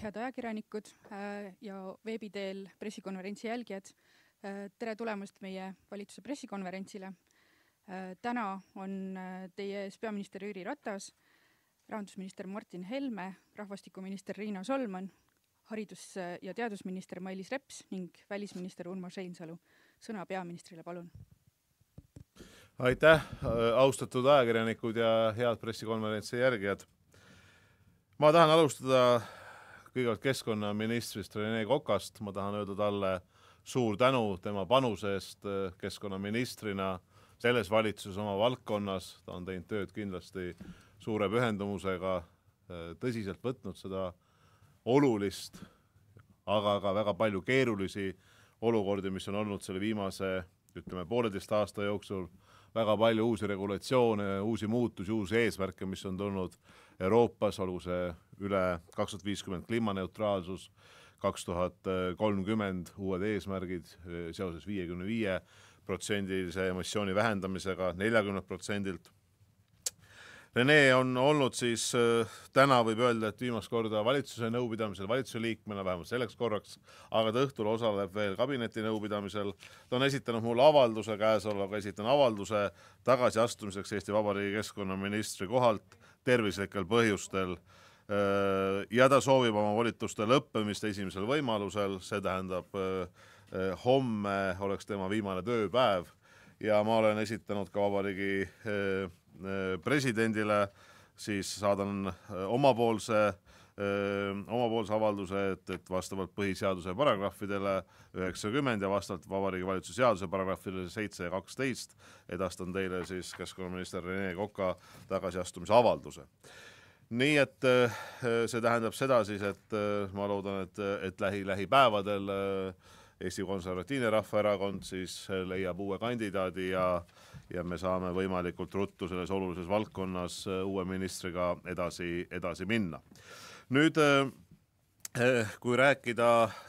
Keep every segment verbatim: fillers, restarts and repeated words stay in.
head ajakirjanikud ja veebiteel pressikonverentsi jälgijad. Tere tulemast meie valitsuse pressikonverentsile. Täna on teie ees peaminister Jüri Ratas, rahandusminister Martin Helme, rahvastikuminister Riina Solman, haridus- ja teadusminister Mailis Reps ning välisminister Urmas Reinsalu. Sõna peaministrile, palun. Aitäh, austatud ajakirjanikud ja head pressikonverentsi järgijad. Ma tahan alustada kõigepealt keskkonnaministrist Rene Kokast. Ma tahan öelda talle suur tänu tema panuse eest keskkonnaministrina selles valitsuses oma valdkonnas. Ta on teinud tööd kindlasti suure pühendumusega, tõsiselt võtnud seda olulist, aga ka väga palju keerulisi olukordi, mis on olnud selle viimase, ütleme, pooleteist aasta jooksul. Väga palju uusi regulatsioone, uusi muutusi, uusi eesmärke, mis on tulnud Euroopas, olgu see üle kaks tuhat viiskümmend kliimaneutraalsus, kaks tuhat kolmkümmend uued eesmärgid seoses viiekümne viie protsendilise emissiooni vähendamisega neljakümnelt protsendilt. Rene on olnud siis täna võib öelda, et viimast korda valitsuse nõupidamisel, valitsuse liikmena vähemalt selleks korraks, aga ta õhtul osaleb veel kabineti nõupidamisel. Ta on esitanud mulle avalduse, käesolevaga esitan avalduse tagasiastumiseks Eesti Vabariigi keskkonnaministri kohalt tervislikel põhjustel. Ja ta soovib oma volituste lõppemist esimesel võimalusel, see tähendab homme oleks tema viimane tööpäev ja ma olen esitanud ka Vabariigi presidendile, siis saadan omapoolse, omapoolse avalduse, et, et vastavalt põhiseaduse paragrahvidele üheksakümmend ja vastavalt Vabariigi Valitsuse seaduse paragrahvidele seitse ja kaksteist edastan teile siis keskkonnaminister Rene Koka tagasiastumise avalduse. Nii et see tähendab seda siis, et ma loodan, et, et lähi, lähipäevadel Eesti Konservatiivne Rahvaerakond siis leiab uue kandidaadi ja, ja me saame võimalikult ruttu selles olulises valdkonnas uue ministriga edasi, edasi minna. Nüüd, kui rääkida,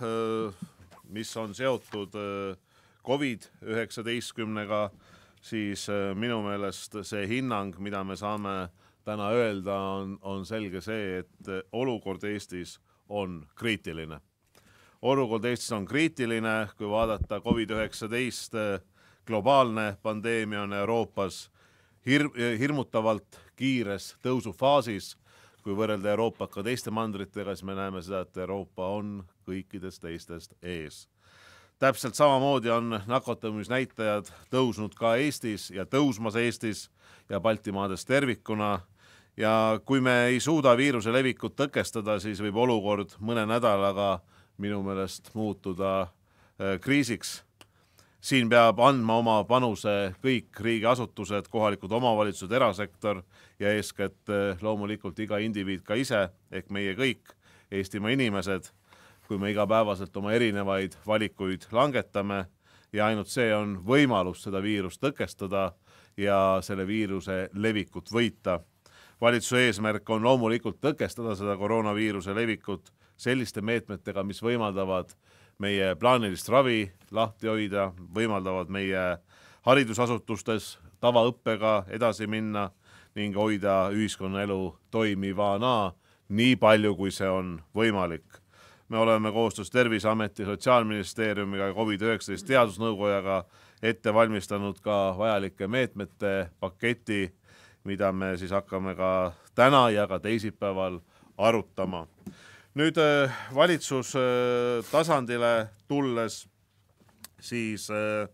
mis on seotud covid üheksateistkümnega, siis minu meelest see hinnang, mida me saame täna öelda, on, on selge see, et olukord Eestis on kriitiline. Olukord Eestis on kriitiline, kui vaadata covid üheksateist globaalne pandeemia on Euroopas hir hirmutavalt kiires tõusufaasis. Kui võrrelda Euroopat ka teiste mandritega, siis me näeme seda, et Euroopa on kõikidest teistest ees. Täpselt samamoodi on nakatumisnäitajad tõusnud ka Eestis ja tõusmas Eestis ja Baltimaades tervikuna. Ja kui me ei suuda viiruse levikut tõkestada, siis võib olukord mõne nädalaga minu meelest muutuda kriisiks. Siin peab andma oma panuse kõik riigiasutused, kohalikud omavalitsused, erasektor ja eeskätt loomulikult iga indiviid ka ise, ehk meie kõik Eestimaa inimesed, kui me igapäevaselt oma erinevaid valikuid langetame ja ainult see on võimalus seda viirust tõkestada ja selle viiruse levikut võita. Valitsuse eesmärk on loomulikult tõkestada seda koroonaviiruse levikut selliste meetmetega, mis võimaldavad meie plaanilist ravi lahti hoida, võimaldavad meie haridusasutustes tavaõppega edasi minna ning hoida ühiskonnaelu toimivana nii palju, kui see on võimalik. Me oleme koostöös Terviseameti, Sotsiaalministeeriumiga ja covid üheksateist teadusnõukojaga ette valmistanud ka vajalike meetmete paketi, mida me siis hakkame ka täna ja ka teisipäeval arutama. Nüüd valitsus tasandile tulles, siis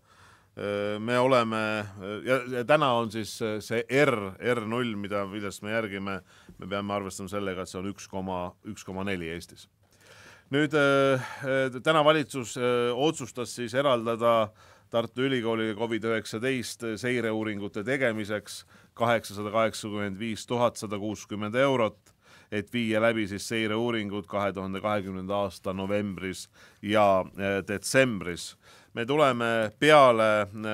me oleme, ja täna on siis see R, R null, mida, millest me järgime, me peame arvestama sellega, et see on üks koma neli Eestis. Nüüd täna valitsus otsustas siis eraldada Tartu Ülikooli covid üheksateist seireuuringute tegemiseks kaheksasada kaheksakümmend viis tuhat sada kuuskümmend eurot, et viia läbi siis seireuuringud kahe tuhande kahekümnenda aasta novembris ja detsembris. Me tuleme peale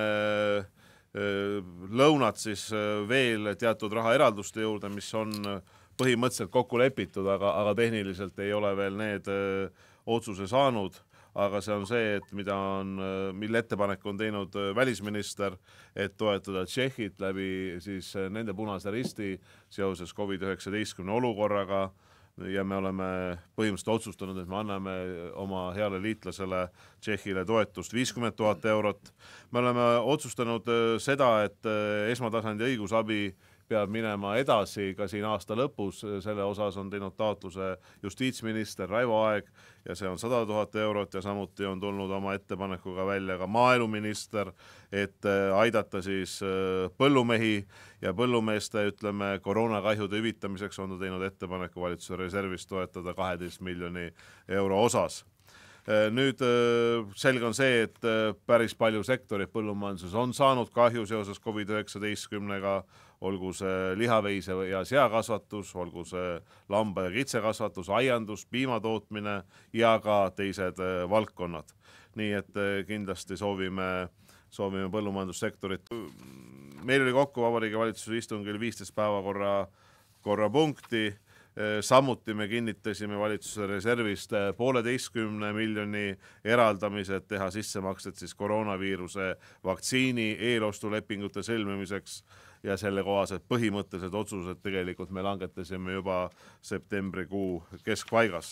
lõunat siis veel teatud rahaeralduste juurde, mis on põhimõtteliselt kokku lepitud, aga, aga tehniliselt ei ole veel need otsuse saanud. Aga see on see, et mida on, mille ettepanek on teinud välisminister, et toetada Tšehhit läbi siis nende Punase Risti seoses covid üheksateist olukorraga. ja me oleme põhimõtteliselt otsustanud, et me anname oma heale liitlasele Tšehhile toetust viiskümmend tuhat eurot. Me oleme otsustanud seda, et esmatasandi õigusabi peab minema edasi ka siin aasta lõpus, selle osas on teinud taotluse justiitsminister Raivo Aeg ja see on sada tuhat eurot ja samuti on tulnud oma ettepanekuga välja ka maaeluminister, et aidata siis põllumehi ja põllumeeste, ütleme, koroonakahjude hüvitamiseks on ta teinud ettepaneku valitsuse reservist toetada kaheteist miljoni euro osas. Nüüd selge on see, et päris palju sektorid põllumajanduses on saanud kahju seoses covid üheksateistkümnega, olgu see lihaveise ja seakasvatus, olgu see lamba- ja kitsekasvatus, aiandus, piimatootmine ja ka teised valdkonnad. Nii et kindlasti soovime, soovime põllumajandussektorit. Meil oli kokku Vabariigi Valitsuse istungil viisteist päevakorra korra punkti. Samuti me kinnitasime valitsuse reservist pooleteistkümne miljoni eraldamise, et teha sissemaksed siis koroonaviiruse vaktsiini eelostulepingute sõlmimiseks ja selle kohased põhimõttelised otsused tegelikult me langetasime juba septembrikuu keskpaigas.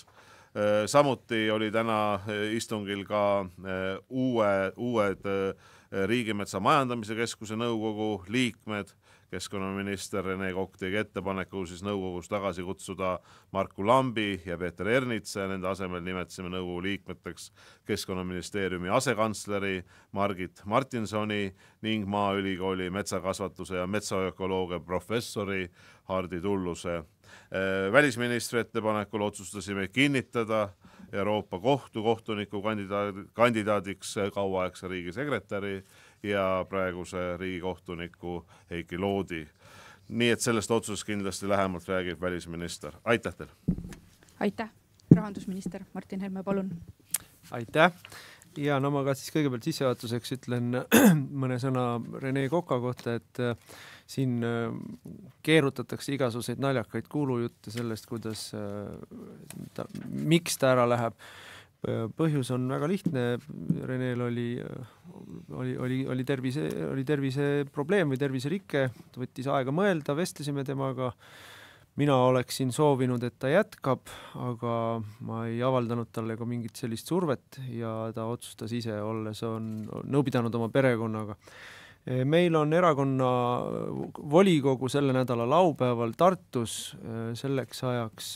Samuti oli täna istungil ka uue, uued Riigimetsa Majandamise Keskuse nõukogu liikmed. Keskkonnaminister Rene Kokk tegi ettepaneku siis nõukogus tagasi kutsuda Marku Lambi ja Peeter Ernitsa ja nende asemel nimetasime nõukogu liikmeteks Keskkonnaministeeriumi asekantsleri Margit Martinsoni ning Maaülikooli metsakasvatuse ja metsaökoloogia professori Hardi Tulluse. Välisministri ettepanekul otsustasime kinnitada Euroopa Kohtu kohtuniku kandidaadiks kauaaegse riigisekretäri ja praeguse riigikohtuniku Heiki Loodi. Nii et sellest otsusest kindlasti lähemalt räägib välisminister. Aitäh teile! Aitäh! Rahandusminister Martin Helme, palun! Aitäh! Ja no ma ka siis kõigepealt sissejuhatuseks ütlen mõne sõna Rene Koka kohta, et siin keerutatakse igasuguseid naljakaid kuulujutte sellest, kuidas ta, miks ta ära läheb. Põhjus on väga lihtne. Reneel oli, oli, oli, oli, tervise, oli tervise probleem või terviserike, ta võttis aega mõelda, vestlesime temaga. Mina oleksin soovinud, et ta jätkab, aga ma ei avaldanud talle ka mingit sellist survet ja ta otsustas ise olles, on nõupidanud oma perekonnaga. Meil on erakonna volikogu selle nädala laupäeval Tartus, selleks ajaks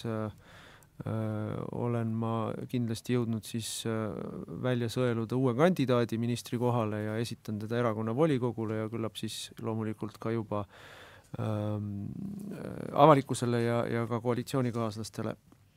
olen ma kindlasti jõudnud siis välja sõeluda uue kandidaadi ministri kohale ja esitan teda erakonna volikogule ja küllap siis loomulikult ka juba ähm, avalikkusele ja, ja ka koalitsioonikaaslastele.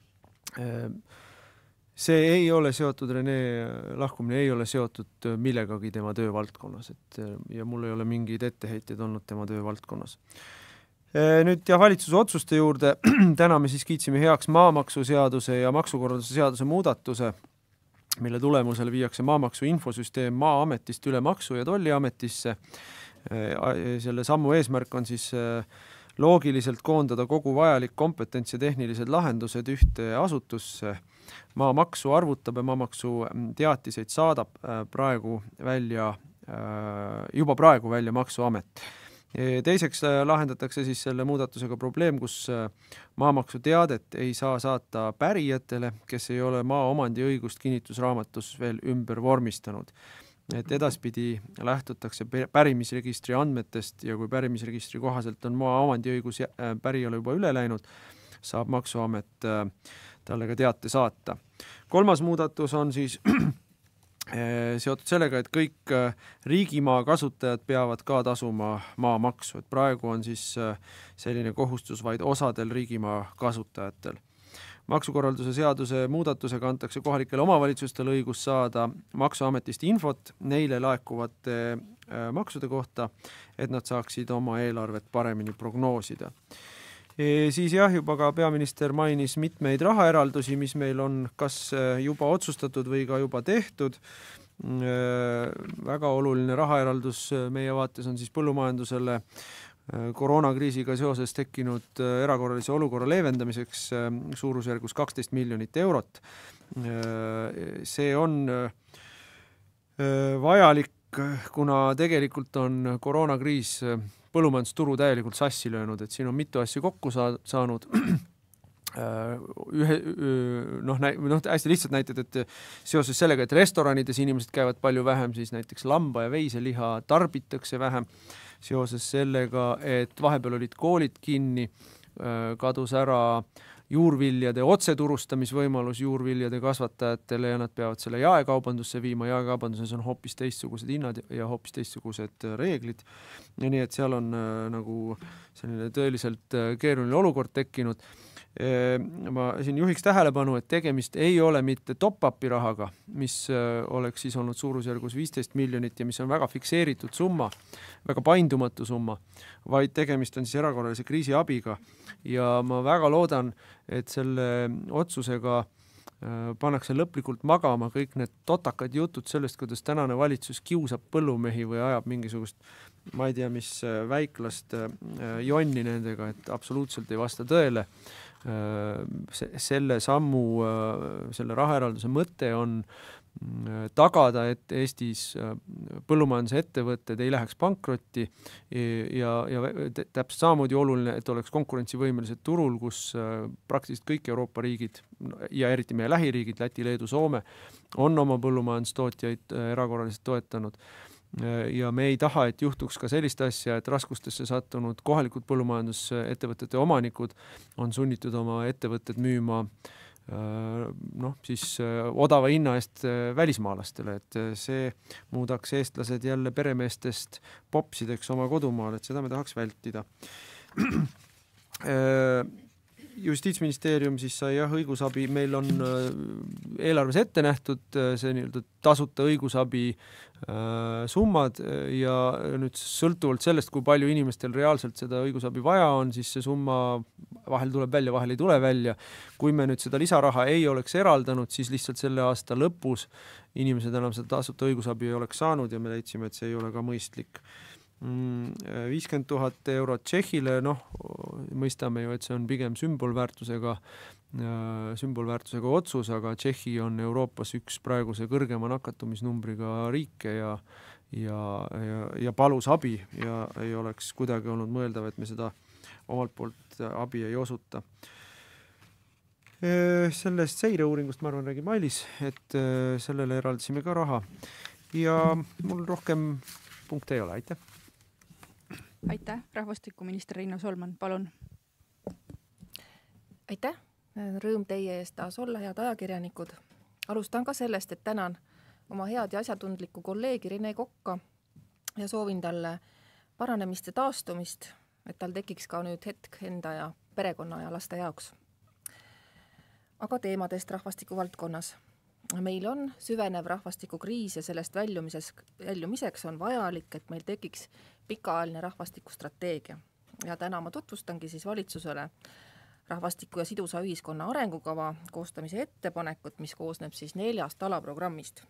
See ei ole seotud, Rene lahkumine ei ole seotud millegagi tema töövaldkonnas, et, ja mul ei ole mingeid etteheiteid olnud tema töövaldkonnas. Nüüd ja valitsuse otsuste juurde, täna me siis kiitsime heaks maamaksuseaduse ja maksukorralduse seaduse muudatuse, mille tulemusel viiakse maamaksu infosüsteem Maa-ametist üle Maksu- ja Tolliametisse. Selle sammu eesmärk on siis loogiliselt koondada kogu vajalik kompetents ja tehnilised lahendused ühte asutusse. Maamaksu arvutab ja maamaksu teatiseid saadab praegu välja, juba praegu välja Maksuamet. Teiseks lahendatakse siis selle muudatusega probleem, kus maamaksu teadet ei saa saata pärijatele, kes ei ole maa omandiõigust kinnitusraamatus veel ümber vormistanud. Et edaspidi lähtutakse pärimisregistri andmetest ja kui pärimisregistri kohaselt on maa omandiõigus pärijale juba üle läinud, saab Maksuamet talle ka teate saata. Kolmas muudatus on siis seotud sellega, et kõik riigimaa kasutajad peavad ka tasuma maamaksu, et praegu on siis selline kohustus vaid osadel riigimaa kasutajatel. Maksukorralduse seaduse muudatusega antakse kohalikele omavalitsustele õigus saada Maksuametist infot neile laekuvate maksude kohta, et nad saaksid oma eelarvet paremini prognoosida. E, siis jah, juba ka peaminister mainis mitmeid rahaeraldusi, mis meil on kas juba otsustatud või ka juba tehtud. E, väga oluline rahaeraldus meie vaates on siis põllumajandusele koroonakriisiga seoses tekkinud erakorralise olukorra leevendamiseks suurusjärgus kaksteist miljonit eurot. E, see on vajalik, kuna tegelikult on koroonakriis põllumajandusturu täielikult sassi löönud, et siin on mitu asju kokku saanud. ühe, noh, noh, hästi lihtsalt näited, et seoses sellega, et restoranides inimesed käivad palju vähem, siis näiteks lamba- ja veiseliha tarbitakse vähem, seoses sellega, et vahepeal olid koolid kinni, kadus ära juurviljade otseturustamisvõimalus juurviljade kasvatajatele ja nad peavad selle jaekaubandusse viima, jaekaubanduses on hoopis teistsugused hinnad ja hoopis teistsugused reeglid. Ja nii, et seal on nagu selline tõeliselt keeruline olukord tekkinud. Ma siin juhiks tähelepanu, et tegemist ei ole mitte top-upi rahaga, mis oleks siis olnud suurusjärgus viisteist miljonit ja mis on väga fikseeritud summa, väga paindumatu summa, vaid tegemist on siis erakorralise kriisiabiga ja ma väga loodan, et selle otsusega pannakse lõplikult magama kõik need totakad jutud sellest, kuidas tänane valitsus kiusab põllumehi või ajab mingisugust, ma ei tea, mis väiklast jonni nendega, et absoluutselt ei vasta tõele. Selle sammu, selle rahaeralduse mõte on tagada, et Eestis põllumajandusettevõtted ei läheks pankrotti ja, ja täpselt samamoodi oluline, et oleks konkurentsivõimelised turul, kus praktiliselt kõik Euroopa riigid ja eriti meie lähiriigid, Läti, Leedu, Soome, on oma põllumajandustootjaid erakorraliselt toetanud. Ja me ei taha, et juhtuks ka sellist asja, et raskustesse sattunud kohalikud põllumajandusettevõtete omanikud on sunnitud oma ettevõtted müüma noh, siis odava hinna eest välismaalastele, et see muudaks eestlased jälle peremeestest popsideks oma kodumaal, et seda me tahaks vältida. Justiitsministeerium siis sai jah, õigusabi, meil on eelarves ette nähtud see nii-öelda tasuta õigusabi summad ja nüüd sõltuvalt sellest, kui palju inimestel reaalselt seda õigusabi vaja on, siis see summa vahel tuleb välja, vahel ei tule välja. Kui me nüüd seda lisaraha ei oleks eraldanud, siis lihtsalt selle aasta lõpus inimesed enam seda tasuta õigusabi ei oleks saanud ja me leidsime, et see ei ole ka mõistlik. viiskümmend tuhat eurot Tšehhile, noh, mõistame ju, et see on pigem sümbolväärtusega, sümbolväärtusega otsus, aga Tšehhi on Euroopas üks praeguse kõrgema nakatumisnumbriga riike ja, ja, ja, ja palus abi ja ei oleks kuidagi olnud mõeldav, et me seda omalt poolt abi ei osuta. Sellest seireuuringust, ma arvan, räägib Mailis, et sellele eraldasime ka raha ja mul rohkem punkte ei ole, aitäh. Aitäh, rahvastikuminister Riina Solman, palun. Aitäh, rõõm teie eest taas olla, head ajakirjanikud. Alustan ka sellest, et tänan oma head ja asjatundlikku kolleegi Rene Kokka ja soovin talle paranemist ja taastumist, et tal tekiks ka nüüd hetk enda ja perekonna ja laste jaoks. Aga teemadest rahvastiku valdkonnas. Meil on süvenev rahvastikukriis ja sellest väljumiseks on vajalik, et meil tekiks pikaajaline rahvastikustrateegia. Ja täna ma tutvustangi siis valitsusele rahvastiku ja sidusa ühiskonna arengukava koostamise ettepanekut, mis koosneb siis neljast alaprogrammist.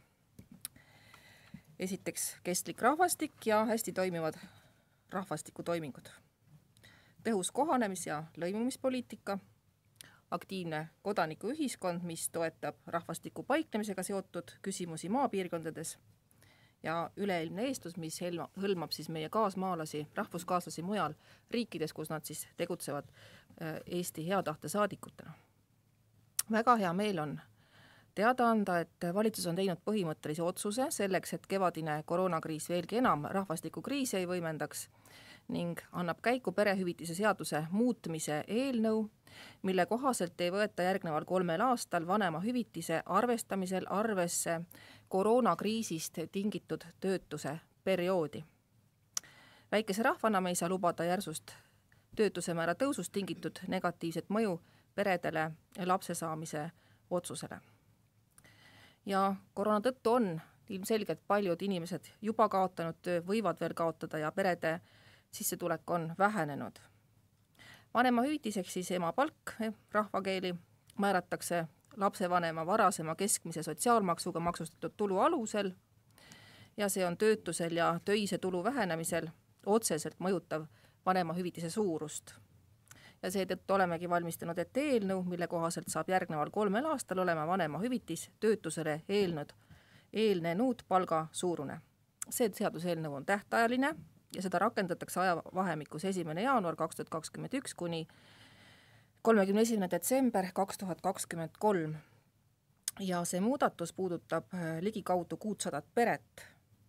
Esiteks kestlik rahvastik ja hästi toimivad rahvastikutoimingud. Tõhus kohanemis- ja lõimumispoliitika, aktiivne kodanikuühiskond, mis toetab rahvastiku paiknemisega seotud küsimusi maapiirkondades ja üleilmne eestlus, mis hõlmab siis meie kaasmaalasi, rahvuskaaslasi mujal riikides, kus nad siis tegutsevad Eesti hea tahte saadikutena. Väga hea meel on teada anda, et valitsus on teinud põhimõttelise otsuse selleks, et kevadine koroonakriis veelgi enam rahvastikukriisi ei võimendaks ning annab käiku perehüvitise seaduse muutmise eelnõu, mille kohaselt ei võeta järgneval kolmel aastal vanemahüvitise arvestamisel arvesse koroonakriisist tingitud töötuse perioodi. Väikese rahvana me ei saa lubada järsust töötuse määra tõusust tingitud negatiivset mõju peredele ja lapse saamise otsusele. Ja koroona tõttu on ilmselgelt paljud inimesed juba kaotanud töö, võivad veel kaotada ja perede sissetulek on vähenenud. Vanemahüvitiseks siis ema palk, rahvakeeli, määratakse lapsevanema varasema keskmise sotsiaalmaksuga maksustatud tulu alusel ja see on töötusel ja töise tulu vähenemisel otseselt mõjutav vanemahüvitise suurust. Ja seetõttu olemegi valmistanud ette eelnõu, mille kohaselt saab järgneval kolmel aastal olema vanemahüvitis töötusele eelnud, eelnenud palga suurune. See seaduseelnõu on tähtajaline ja seda rakendatakse ajavahemikus esimene jaanuar kaks tuhat kakskümmend üks kuni kolmekümne esimene detsember kaks tuhat kakskümmend kolm ja see muudatus puudutab ligikaudu kuutsadat peret.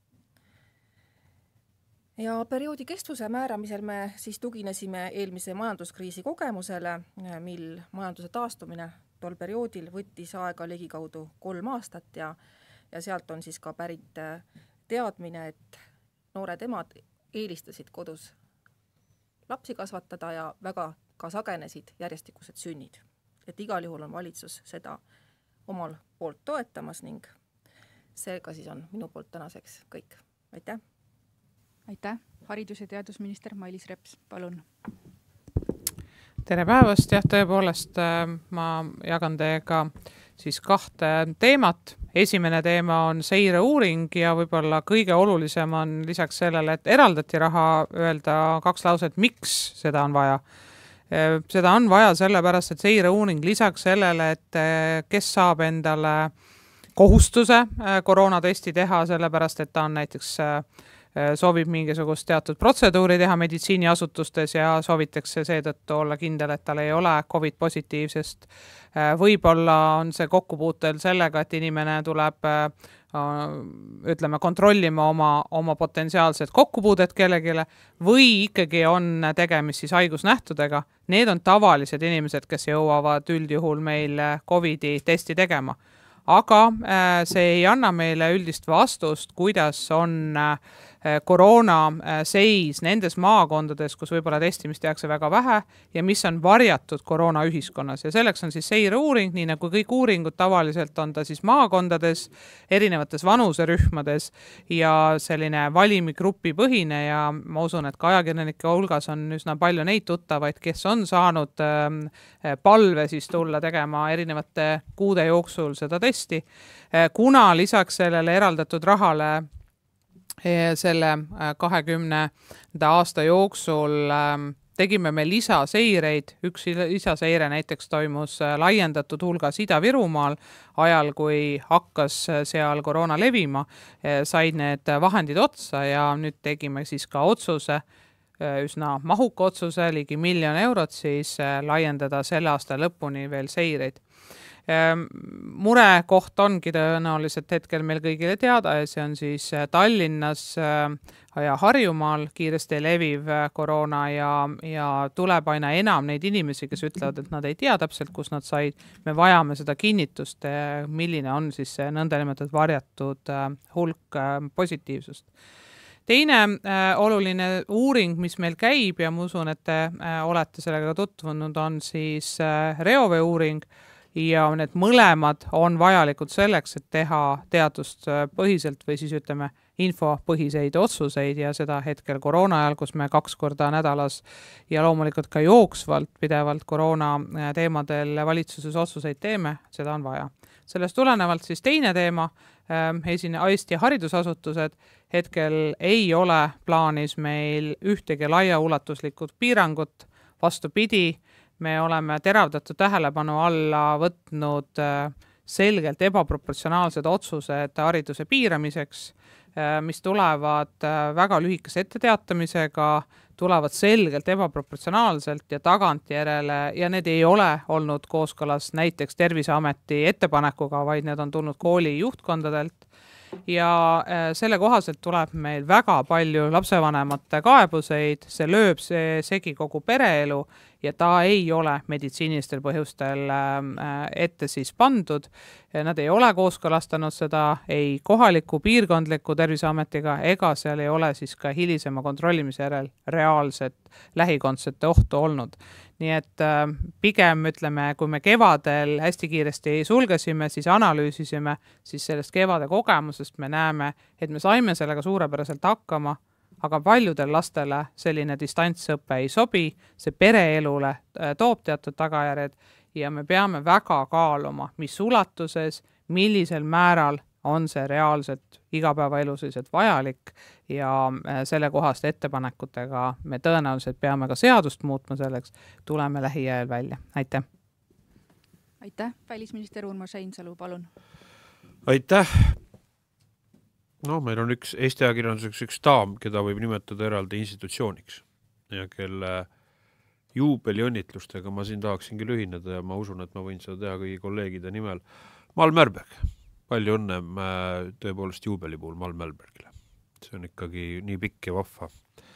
Ja perioodi kestvuse määramisel me siis tuginesime eelmise majanduskriisi kogemusele, mil majanduse taastumine tol perioodil võttis aega ligikaudu kolm aastat ja, ja sealt on siis ka pärit teadmine, et noored emad eelistasid kodus lapsi kasvatada ja väga ka sagenesid järjestikused sünnid. Et igal juhul on valitsus seda omal poolt toetamas ning seega siis on minu poolt tänaseks kõik. Aitäh! Aitäh! Haridus- ja teadusminister Mailis Reps, palun! Tere päevast! Jah, tõepoolest ma jagan teiega siis kahte teemat. Esimene teema on seireuuring ja võib-olla kõige olulisem on lisaks sellele, et eraldati raha, öelda kaks lauset, miks seda on vaja. Seda on vaja sellepärast, et seireuuring lisaks sellele, et kes saab endale kohustuse koroonatesti teha, sellepärast, et ta on näiteks soovib mingisugust teatud protseduuri teha meditsiiniasutustes ja soovitakse seetõttu olla kindel, et tal ei ole COVID positiivsest. Võib-olla on see kokkupuutel sellega, et inimene tuleb ütleme, kontrollima oma, oma potentsiaalset kokkupuudet kellegile või ikkagi on tegemist siis haigusnähtudega. Need on tavalised inimesed, kes jõuavad üldjuhul meil COVIDi testi tegema. Aga see ei anna meile üldist vastust, kuidas on koroona seis nendes maakondades, kus võib-olla testimist tehakse väga vähe ja mis on varjatud koroona ühiskonnas. Ja selleks on siis seireuuring, nii nagu kõik uuringud tavaliselt on ta siis maakondades, erinevates vanuserühmades ja selline valimigrupi põhine ja ma usun, et ka ajakirjanike hulgas on üsna palju neid tuttavaid, kes on saanud palve siis tulla tegema erinevate kuude jooksul seda testi. Kuna lisaks sellele eraldatud rahale selle kahekümnenda aasta jooksul tegime me lisaseireid. Üks lisaseire näiteks toimus laiendatud hulgas Ida-Virumaal ajal, kui hakkas seal koroona levima, said need vahendid otsa ja nüüd tegime siis ka otsuse, üsna mahuka otsuse, ligi miljon eurot siis laiendada selle aasta lõpuni veel seireid. Murekoht ongi tõenäoliselt hetkel meil kõigile teada ja see on siis Tallinnas ja Harjumaal kiiresti leviv koroona ja, ja tuleb aina enam neid inimesi, kes ütlevad, et nad ei tea täpselt, kus nad said. Me vajame seda kinnitust, milline on siis see nõndanimetatud varjatud hulk positiivsust. Teine äh, oluline uuring, mis meil käib ja ma usun, et te äh, olete sellega tutvunud, on siis äh, reovee uuring ja need mõlemad on vajalikud selleks, et teha teadust põhiselt või siis ütleme infopõhiseid otsuseid ja seda hetkel koroona ajal, kus me kaks korda nädalas ja loomulikult ka jooksvalt pidevalt koroona teemadel valitsuses otsuseid teeme, seda on vaja. Sellest tulenevalt siis teine teema, esine Eesti haridusasutused, hetkel ei ole plaanis meil ühtegi laiaulatuslikud piirangut, vastupidi, me oleme teravdatud tähelepanu alla võtnud selgelt ebaproportsionaalsed otsused hariduse piiramiseks, mis tulevad väga lühikese etteteatamisega, tulevad selgelt ebaproportsionaalselt ja tagantjärele ja need ei ole olnud kooskõlas näiteks Terviseameti ettepanekuga, vaid need on tulnud kooli juhtkondadelt. Ja selle kohaselt tuleb meil väga palju lapsevanemate kaebuseid, see lööb see segi kogu pereelu ja ta ei ole meditsiinilistel põhjustel ette siis pandud. Nad ei ole kooskõlastanud seda ei kohaliku piirkondliku Terviseametiga ega seal ei ole siis ka hilisema kontrollimise järel reaalset lähikondsete ohtu olnud. Nii et pigem ütleme, kui me kevadel hästi kiiresti sulgesime, siis analüüsisime, siis sellest kevade kogemusest me näeme, et me saime sellega suurepäraselt hakkama, aga paljudel lastele selline distantsõpe ei sobi, see pereelule toob teatud tagajärjed ja me peame väga kaaluma, mis ulatuses, millisel määral on see reaalselt igapäevaeluselt vajalik ja selle kohaste ettepanekutega me tõenäoliselt peame ka seadust muutma selleks, tuleme lähiajal välja. Aitäh! Aitäh! Välisminister Urmas Reinsalu, palun! Aitäh! No, meil on üks Eesti ajakirjanduseks üks daam, keda võib nimetada eraldi institutsiooniks ja kelle juubeliõnnitlustega ma siin tahaksingi lühineda ja ma usun, et ma võin seda teha kõigi kolleegide nimel. Mal Mälberg, palju õnne tõepoolest juubeli puhul Mal Mälbergile. See on ikkagi nii pikk ja vahva,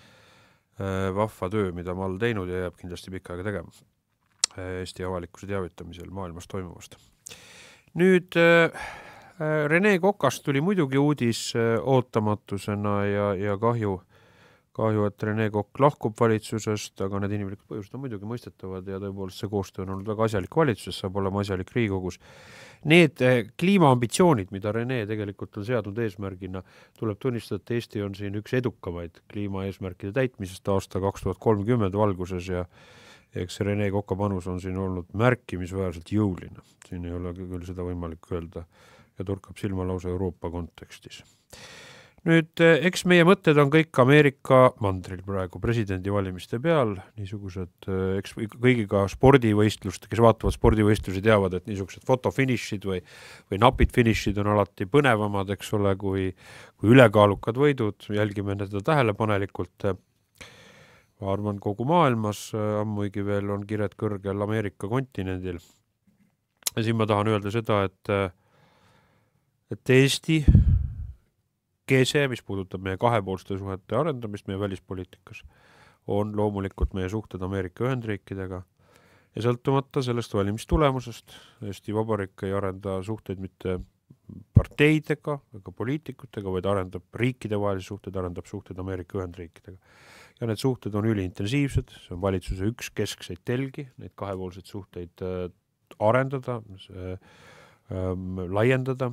vahva töö, mida Mal teinud ja jääb kindlasti pikka aega tegema Eesti avalikkuse teavitamisel maailmas toimuvast. Nüüd Rene Kokast tuli muidugi uudis ootamatusena ja, ja kahju, kahju, et Rene Kokk lahkub valitsusest, aga need inimlikud põhjused on muidugi mõistetavad ja tõepoolest see koostöö on olnud väga asjalik valitsuses, saab olema asjalik Riigikogus. Need kliimaambitsioonid, mida Rene tegelikult on seadnud eesmärgina, tuleb tunnistada, et Eesti on siin üks edukamaid kliimaeesmärkide täitmisest aasta kaks tuhat kolmkümmend valguses ja eks Rene Koka panus on siin olnud märkimisväärselt jõuline. Siin ei ole küll seda võimalik öelda ja turkab silma lausa Euroopa kontekstis. Nüüd, eks meie mõtted on kõik Ameerika mandril praegu presidendivalimiste peal, niisugused, eks kõigiga spordivõistlust, kes vaatavad spordivõistlusi, teavad, et niisugused fotofinišid või, või napid finišid on alati põnevamad, eks ole, kui, kui ülekaalukad võidud, jälgime seda tähelepanelikult. Ma arvan, kogu maailmas ammuigi veel on kired kõrgel Ameerika kontinendil. Ja siin ma tahan öelda seda, et, et Eesti kese, mis puudutab meie kahepoolste suhete arendamist meie välispoliitikas, on loomulikult meie suhted Ameerika Ühendriikidega ja sõltumata sellest valimistulemusest Eesti Vabariik ei arenda suhteid mitte parteidega ega poliitikutega, vaid arendab riikidevahelisi suhteid, arendab suhteid Ameerika Ühendriikidega. Ja need suhted on üliintensiivsed, see on valitsuse üks keskseid telgi, neid kahepoolseid suhteid arendada, ähm, laiendada.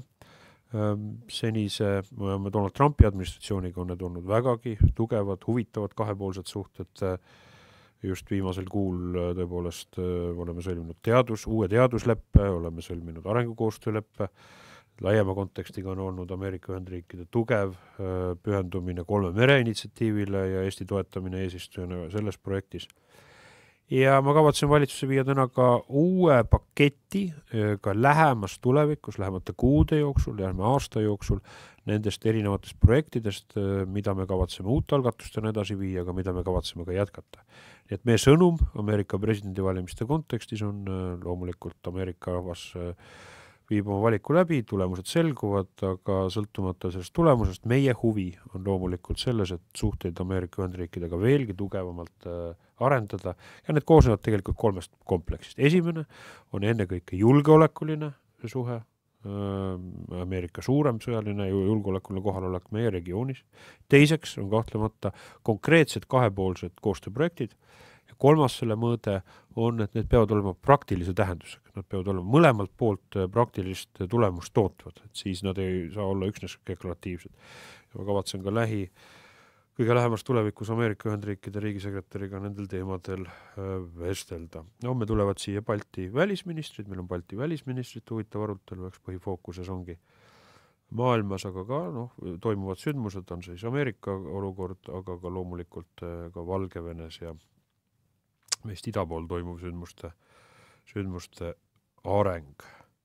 Senise Donald Trumpi administratsiooniga on need olnud vägagi tugevad, huvitavad kahepoolsed suhted. Just viimasel kuul tõepoolest oleme sõlminud teadus, uue teadusleppe, oleme sõlminud arengukoostööleppe. Laiema kontekstiga on olnud Ameerika Ühendriikide tugev pühendumine kolme mere initsiatiivile ja Eesti toetamine eesistujana selles projektis. Ja ma kavatsen valitsuse viia täna ka uue paketi ka lähemas tulevikus, lähemate kuude jooksul, lähema aasta jooksul nendest erinevatest projektidest, mida me kavatseme uute algatustena edasi viia, aga mida me kavatseme ka jätkata. Nii et meie sõnum Ameerika presidendivalimiste kontekstis on loomulikult Ameerika rahvas viib oma valiku läbi, tulemused selguvad, aga sõltumata sellest tulemusest meie huvi on loomulikult selles, et suhteid Ameerika Ühendriikidega veelgi tugevamalt arendada ja need koosnevad tegelikult kolmest kompleksist. Esimene on ennekõike julgeolekuline suhe, Ameerika suurem sõjaline ja julgeolekuline kohalolek meie regioonis. Teiseks on kahtlemata konkreetsed kahepoolsed koostööprojektid. Ja kolmas selle mõõde on, et need peavad olema praktilise tähendusega. Nad peavad olema mõlemalt poolt praktilist tulemust tootvad, et siis nad ei saa olla üksnes deklaratiivsed. Ja ma kavatsen ka lähi, kõige lähemas tulevikus Ameerika Ühendriikide riigisekretäriga nendel teemadel vestelda. Homme tulevad siia Balti välisministrid, meil on Balti välisministrid, huvitav arutelu, eks põhifookuses ongi maailmas, aga ka no, toimuvad sündmused, on siis Ameerika olukord, aga ka loomulikult ka Valgevenes ja meist ida pool toimuv sündmuste, sündmuste areng.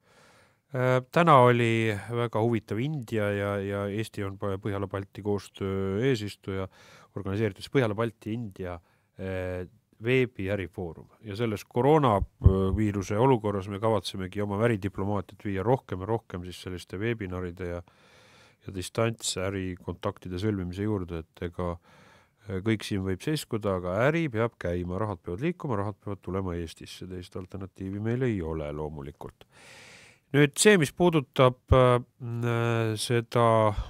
Täna oli väga huvitav India ja, ja Eesti on Põhjala-Balti koostöö eesistuja, organiseeritud Põhjala-Balti India veebiärifoorum. Ja selles koroonaviiruse olukorras me kavatsemegi oma äridiplomaatiat viia rohkem ja rohkem siis selliste veebinaride ja, ja distantsäri kontaktide sõlmimise juurde, et ega kõik siin võib seiskuda, aga äri peab käima, rahad peavad liikuma, rahad peavad tulema Eestisse, teist alternatiivi meil ei ole loomulikult. Nüüd see, mis puudutab äh, seda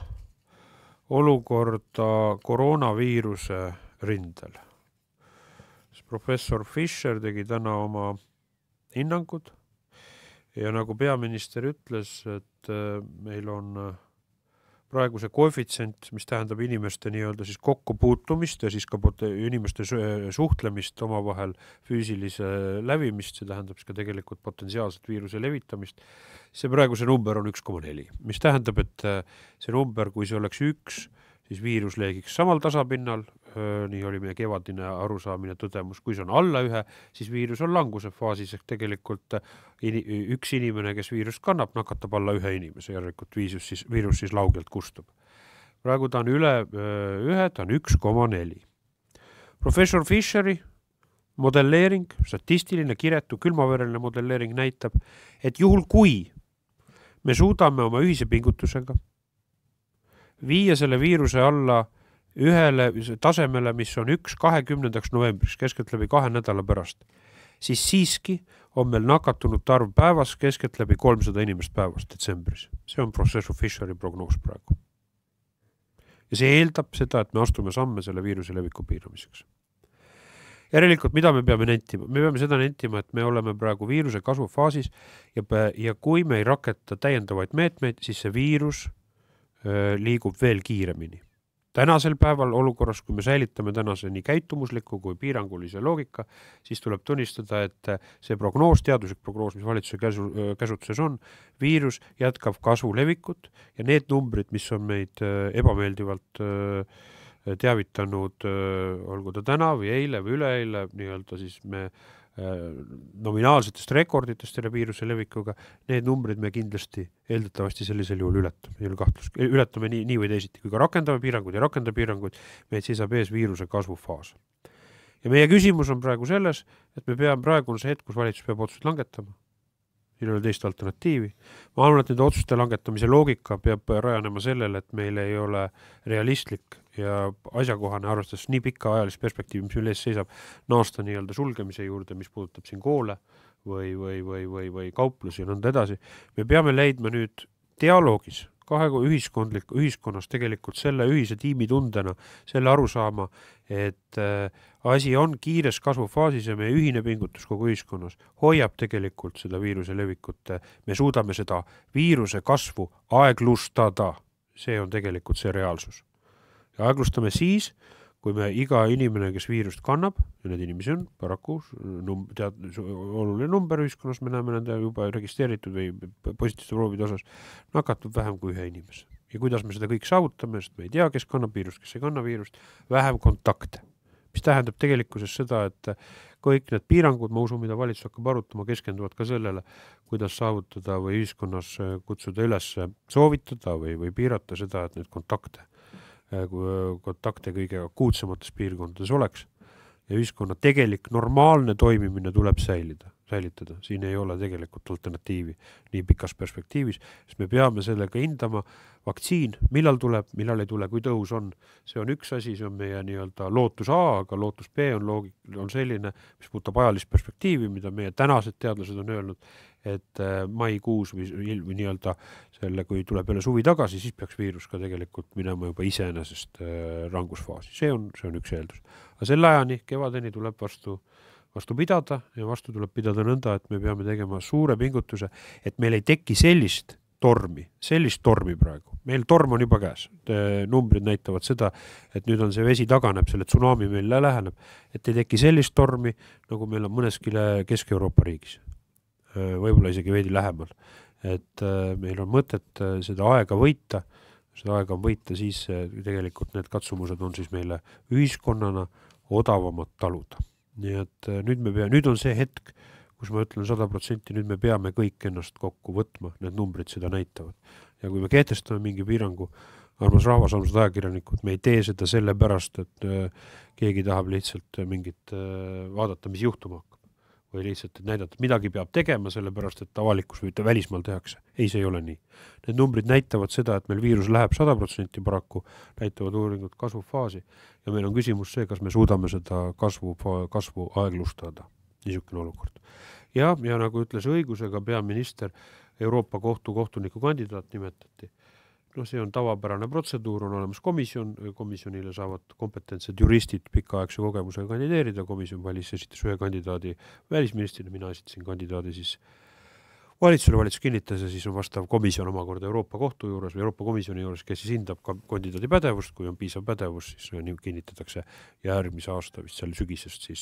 olukorda koroonaviiruse rindel. Professor Fischer tegi täna oma hinnangud ja nagu peaminister ütles, et äh, meil on äh, praegu see koefitsient, mis tähendab inimeste nii-öelda siis kokkupuutumist ja siis ka inimeste suhtlemist omavahel füüsilise lävimist, see tähendab ka tegelikult potentsiaalset viiruse levitamist. See praegu see number on üks koma neli, mis tähendab, et see number, kui see oleks üks, siis viirus leegiks samal tasapinnal, nii oli meie kevadine arusaamine tõdemus, kui see on alla ühe, siis viirus on languse faasis, ehk tegelikult üks inimene, kes viirust kannab, nakatab alla ühe inimese, järelikult viirus siis, viirus siis laugelt kustub. Praegu ta on üle ühe, ta on üks koma neli. Professor Fischeri modelleering, statistiline, kiretu, külmavereline modelleering näitab, et juhul kui me suudame oma ühise pingutusega viia selle viiruse alla ühele tasemele, mis on üks kahekümnendaks novembriks, keskeltläbi kahe nädala pärast, siis siiski on meil nakatunute arv päevas keskeltläbi kolmsada inimest päevas detsembris. See on professor Fischeri prognoos praegu. Ja see eeldab seda, et me astume samme selle viiruse leviku piiramiseks. Järelikult, mida me peame nentima? Me peame seda nentima, et me oleme praegu viiruse kasvufaasis ja, ja kui me ei raketa täiendavaid meetmeid, siis see viirus öö, liigub veel kiiremini. Tänasel päeval olukorras, kui me säilitame tänase nii käitumusliku kui piirangulise loogika, siis tuleb tunnistada, et see prognoos, teaduslik prognoos, mis valitsuse käsu, käsutuses on, viirus jätkab kasvu levikut ja need numbrid, mis on meid ebameeldivalt teavitanud, olgu ta täna või eile või üleeile, nii-öelda siis me nominaalsetest rekorditest selle viiruse levikuga, need numbrid me kindlasti eeldatavasti sellisel juhul ületame. Ei ole kahtlus. Ületame nii, nii või teisiti. Kui ka rakendame piiranguid ja rakendame piiranguid, meid seisab ees viiruse kasvufaas. Ja meie küsimus on praegu selles, et me peame praegu on see hetk, kus valitsus peab otsust langetama. Siin ei ole teist alternatiivi. Ma arvan, et nende otsuste langetamise loogika peab rajanema sellele, et meil ei ole realistlik ja asjakohane arvestades nii pikka ajalist perspektiivi, mis meil ees seisab, naasta nii-öelda sulgemise juurde, mis puudutab siin koole või, või, või, või, või kauplusi ja nõnda edasi. Me peame leidma nüüd dialoogis kahe ühiskondlik, ühiskonnas tegelikult selle ühise tiimitundena, selle arusaama, et äh, asi on kiires kasvufaasis ja meie ühine pingutus kogu ühiskonnas hoiab tegelikult seda viiruse levikut. Me suudame seda viiruse kasvu aeglustada. See on tegelikult see reaalsus. Ja aeglustame siis, kui me iga inimene, kes viirust kannab, ja need inimesi on paraku num, tead, oluline number ühiskonnas, me näeme nende juba registreeritud või positiivsete proovide osas, nakatub vähem kui ühe inimese. Ja kuidas me seda kõik saavutame, sest me ei tea, kes kannab viirust, kes ei kanna viirust, vähem kontakte. Mis tähendab tegelikkuses seda, et kõik need piirangud, ma usun, mida valitsus hakkab arutama, keskenduvad ka sellele, kuidas saavutada või ühiskonnas kutsuda üles soovitada või, või piirata seda, et need kontakte kui kontakte kõige akuutsemates piirkondades oleks ja ühiskonna tegelik normaalne toimimine tuleb säilida, säilitada. Siin ei ole tegelikult alternatiivi nii pikas perspektiivis, sest me peame sellega hindama vaktsiin, millal tuleb, millal ei tule, kui tõhus on. See on üks asi, see on meie nii-öelda lootus A, aga lootus B on, loogik, on selline, mis puudutab ajalist perspektiivi, mida meie tänased teadlased on öelnud, et maikuus või, või nii-öelda selle, kui tuleb jälle suvi tagasi, siis peaks viirus ka tegelikult minema juba iseenesest rangusfaasi. See on, see on üks eeldus. Aga selle ajani, kevadeni tuleb vastu, vastu pidada ja vastu tuleb pidada nõnda, et me peame tegema suure pingutuse, et meil ei teki sellist tormi, sellist tormi praegu. Meil torm on juba käes. Numbrid näitavad seda, et nüüd on see vesi taganeb, selle tsunami meil läheneb, et ei teki sellist tormi, nagu meil on mõneski Kesk-Euroopa riigis. Võib-olla isegi veidi lähemal. Et meil on mõtet seda aega võita, seda aega on võita, siis tegelikult need katsumused on siis meile ühiskonnana odavamad taluda. Nii et nüüd, me pea, nüüd on see hetk, kus ma ütlen sada protsenti, nüüd me peame kõik ennast kokku võtma, need numbrid seda näitavad. Ja kui me kehtestame mingi piirangu, armas rahvas, armsad ajakirjanikud, me ei tee seda selle pärast, et keegi tahab lihtsalt mingit vaadata, mis juhtuma hakkab. Või lihtsalt, et näidata, et midagi peab tegema, selle pärast, et avalikus või välismaal tehakse. Ei, see ei ole nii. Need numbrid näitavad seda, et meil viirus läheb sada protsenti paraku, näitavad uuringud kasvufaasi. Ja meil on küsimus see, kas me suudame seda kasvu, kasvu aeglustada. Niisugune olukord. Ja, ja nagu ütles õigusega peaminister, Euroopa kohtu kohtuniku kandidaat nimetati. No see on tavapärane protseduur, on olemas komisjon, komisjonile saavad kompetentsed juristid pikaaegse kogemusega kandideerida, komisjon valis esitas ühe kandidaadi välisministrile, mina esitasin kandidaadi siis valitsusele, valitsus kinnitas ja siis on vastav komisjon omakorda Euroopa kohtu juures või Euroopa komisjoni juures, kes siis hindab ka kandidaadi pädevust, kui on piisav pädevus, siis kinnitatakse järgmise aasta vist seal sügisest siis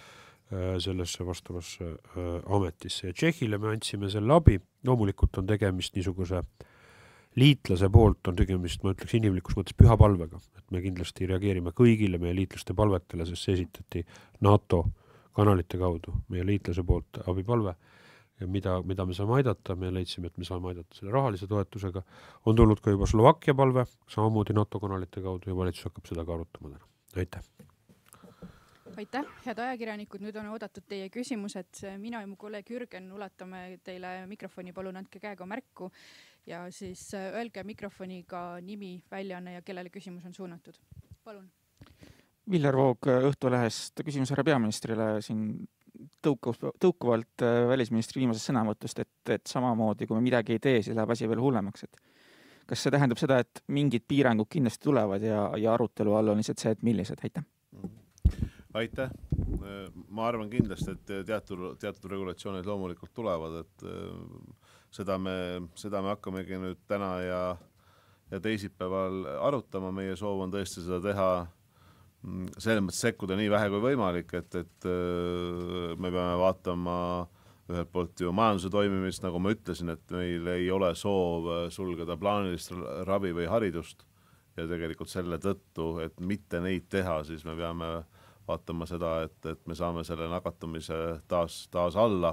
sellesse vastavasse ametisse. Ja Tšehhile me andsime selle abi, loomulikult on tegemist niisuguse liitlase poolt on tegemist, ma ütleks inimlikus mõttes püha palvega, et me kindlasti reageerime kõigile meie liitlaste palvetele, sest see esitati NATO kanalite kaudu meie liitlase poolt abipalve ja mida, mida me saame aidata, me leidsime, et me saame aidata selle rahalise toetusega. On tulnud ka juba Slovakkia palve, samamoodi NATO kanalite kaudu ja valitsus hakkab seda ka arutama täna. Aitäh! Aitäh, head ajakirjanikud, nüüd on oodatud teie küsimused. Mina ja mu kolleeg Jürgen ulatame teile mikrofoni, palun andke käega märku ja siis öelge mikrofoniga nimi, väljaanne ja kellele küsimus on suunatud. Palun. Viljar Voog Õhtulehest, küsimus härra peaministrile siin tõukuvalt välisministri viimasest sõnavõtust, et, et samamoodi, kui me midagi ei tee, siis läheb asi veel hullemaks. Et kas see tähendab seda, et mingid piirangud kindlasti tulevad ja, ja arutelu all on lihtsalt see, et millised? Aitäh. Aitäh. Ma arvan kindlasti, et teatud, teatud regulatsioonid loomulikult tulevad, et seda me, seda me hakkamegi nüüd täna ja, ja teisipäeval arutama. Meie soov on tõesti seda teha selles mõttes sekkuda nii vähe kui võimalik, et, et me peame vaatama ühelt poolt ju majanduse toimimist, nagu ma ütlesin, et meil ei ole soov sulgeda plaanilist ravi või haridust ja tegelikult selle tõttu, et mitte neid teha, siis me peame vaatama seda, et, et me saame selle nakatumise taas, taas alla.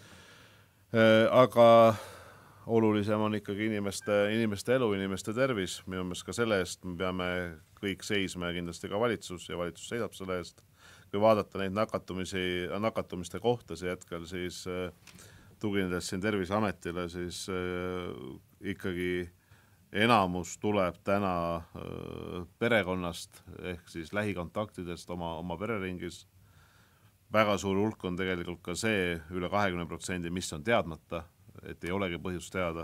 Aga olulisem on ikkagi inimeste, inimeste elu, inimeste tervis. Minu meelest ka selle eest me peame kõik seisma ja kindlasti ka valitsus ja valitsus seisab selle eest. Kui vaadata neid nakatumisi, nakatumiste kohtasi hetkel, siis tuginedes siin Terviseametile, siis ikkagi enamus tuleb täna perekonnast ehk siis lähikontaktidest oma, oma pereringis. Väga suur hulk on tegelikult ka see üle kahekümne protsendi, mis on teadmata, et ei olegi põhjust teada.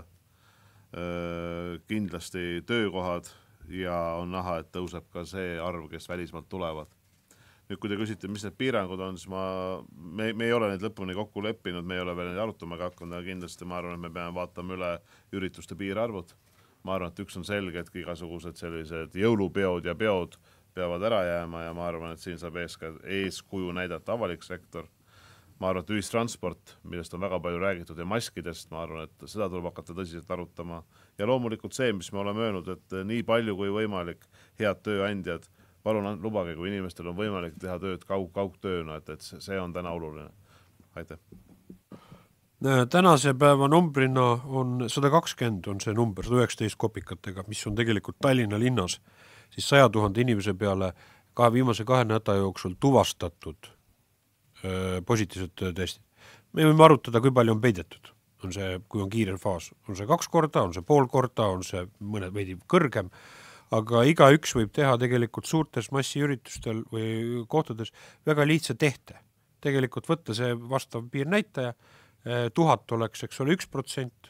Kindlasti töökohad ja on näha, et tõuseb ka see arv, kes välismaalt tulevad. Nüüd, kui te küsite, mis need piirangud on, siis ma, me, me ei ole neid lõpuni kokku leppinud, me ei ole veel neid arutama hakanud, aga kindlasti ma arvan, et me peame vaatama üle ürituste piirarvud. Ma arvan, et üks on selge, et igasugused sellised jõulupeod ja peod peavad ära jääma ja ma arvan, et siin saab ees, eeskuju näidata avalik sektor. Ma arvan, et ühistransport, millest on väga palju räägitud ja maskidest, ma arvan, et seda tuleb hakata tõsiselt arutama. Ja loomulikult see, mis me oleme öelnud, et nii palju kui võimalik head tööandjad, palun lubage, kui inimestel on võimalik teha tööd kaug, kaugtööna, et, et see on täna oluline. Aitäh. Tänase päeva numbrina on sada kakskümmend on see number, sada üheksateist kopikatega, mis on tegelikult Tallinna linnas siis saja tuhande inimese peale kahe viimase kahe nädala jooksul tuvastatud öö, positiivsed testid. Me võime arutada, kui palju on peidetud. On see, kui on kiire faas, on see kaks korda, on see pool korda, on see mõned veidi kõrgem, aga iga üks võib teha tegelikult suurtes massiüritustel või kohtades väga lihtsa tehte. Tegelikult võtta see vastav piirnäitaja, tuhat oleks, eks ole, üks protsent,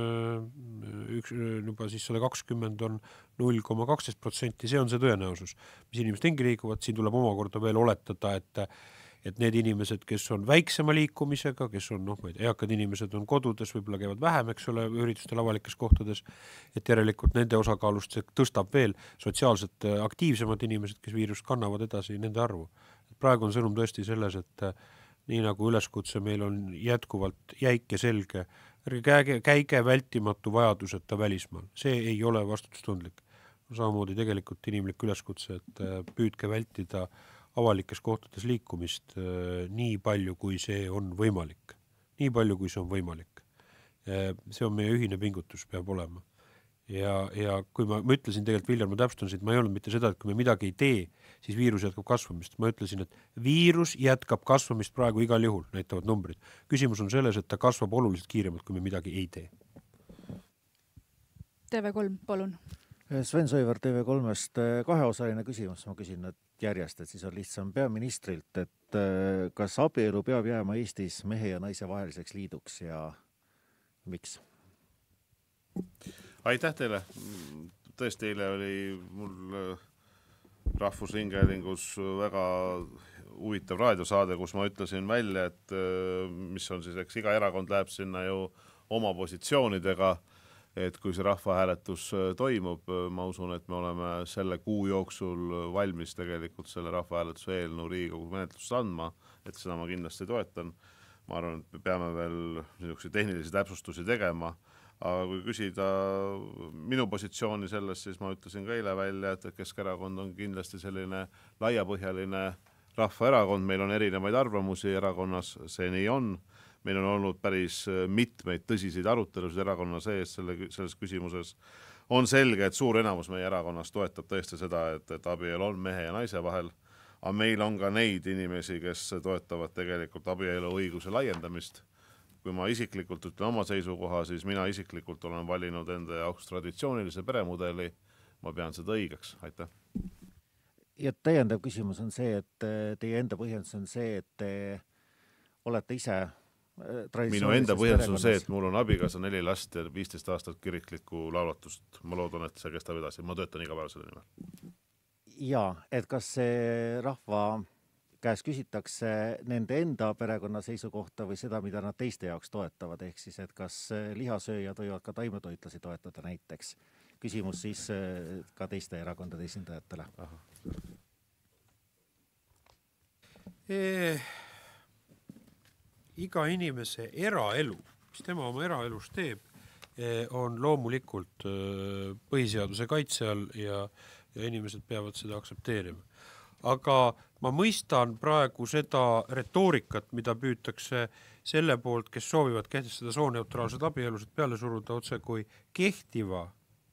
üks, juba siis sada kakskümmend on null koma kaksteist protsenti, see on see tõenäosus, mis inimesed ringi liikuvad, siin tuleb omakorda veel oletada, et et need inimesed, kes on väiksema liikumisega, kes on, noh, eakad inimesed on kodudes, võib-olla käivad vähem, eks ole, üritustel avalikes kohtades, et järelikult nende osakaalust see tõstab veel sotsiaalselt aktiivsemad inimesed, kes viirust kannavad edasi nende arvu. Praegu on sõnum tõesti selles, et nii nagu üleskutse meil on jätkuvalt jäik ja selge, käige, käige vältimatu vajaduseta välismaal. See ei ole vastutustundlik. Samamoodi tegelikult inimlik üleskutse, et püüdke vältida avalikes kohtades liikumist äh, nii palju, kui see on võimalik. Nii palju, kui see on võimalik. Äh, see on meie ühine pingutus, peab olema. Ja, ja kui ma, ma ütlesin tegelikult, Viljar, ma täpsustasin, et ma ei olnud mitte seda, et kui me midagi ei tee, siis viirus jätkab kasvamist. Ma ütlesin, et viirus jätkab kasvamist praegu igal juhul, näitavad numbrid. Küsimus on selles, et ta kasvab oluliselt kiiremalt, kui me midagi ei tee. T V kolm, palun. Sven Soivar T V kolmest, kaheosaline küsimus, ma küsin nüüd järjest, et siis on lihtsam peaministrilt, et kas abielu peab jääma Eestis mehe ja naise vaheliseks liiduks ja miks? Aitäh teile. Tõesti, eile oli mul Rahvusringhäälingus väga huvitav raadiosaade, kus ma ütlesin välja, et mis on siis, eks iga erakond läheb sinna ju oma positsioonidega, et kui see rahvahääletus toimub, ma usun, et me oleme selle kuu jooksul valmis tegelikult selle rahvahääletuse eelnõu Riigikogu menetlusse andma, et seda ma kindlasti toetan. Ma arvan, et me peame veel niisuguse tehnilisi täpsustusi tegema, aga kui küsida minu positsiooni selles, siis ma ütlesin ka eile välja, et Keskerakond on kindlasti selline laiapõhjaline rahvaerakond, meil on erinevaid arvamusi erakonnas, see nii on. Meil on olnud päris mitmeid tõsiseid arutelusid erakonna sees selle, selles küsimuses. On selge, et suur enamus meie erakonnas toetab tõesti seda, et, et abielu on mehe ja naise vahel. aga meil on ka neid inimesi, kes toetavad tegelikult abielu õiguse laiendamist. Kui ma isiklikult ütlen oma seisukoha, siis mina isiklikult olen valinud enda jaoks traditsioonilise peremudeli. Ma pean seda õigeks. Aitäh. Ja täiendav küsimus on see, et teie enda põhjendus on see, et te olete ise minu enda põhjendus on see, et mul on abikaasa neli last ja viisteist aastat kiriklikku laulatust. Ma loodan, et see kestab edasi. Ma töötan iga päev selle nimel. Ja, et kas see rahva käes küsitakse nende enda perekonna seisukohta või seda, mida nad teiste jaoks toetavad, ehk siis, et kas lihasööjad võivad ka taimetoitlasi toetada näiteks. Küsimus siis ka teiste erakondade esindajatele. Aha. E, iga inimese eraelu, mis tema oma eraelus teeb, on loomulikult põhiseaduse kaitse all ja, ja inimesed peavad seda aktsepteerima. Aga ma mõistan praegu seda retoorikat, mida püütakse selle poolt, kes soovivad kehtestada sooneutraalsed abielused peale suruda otse kui kehtiva,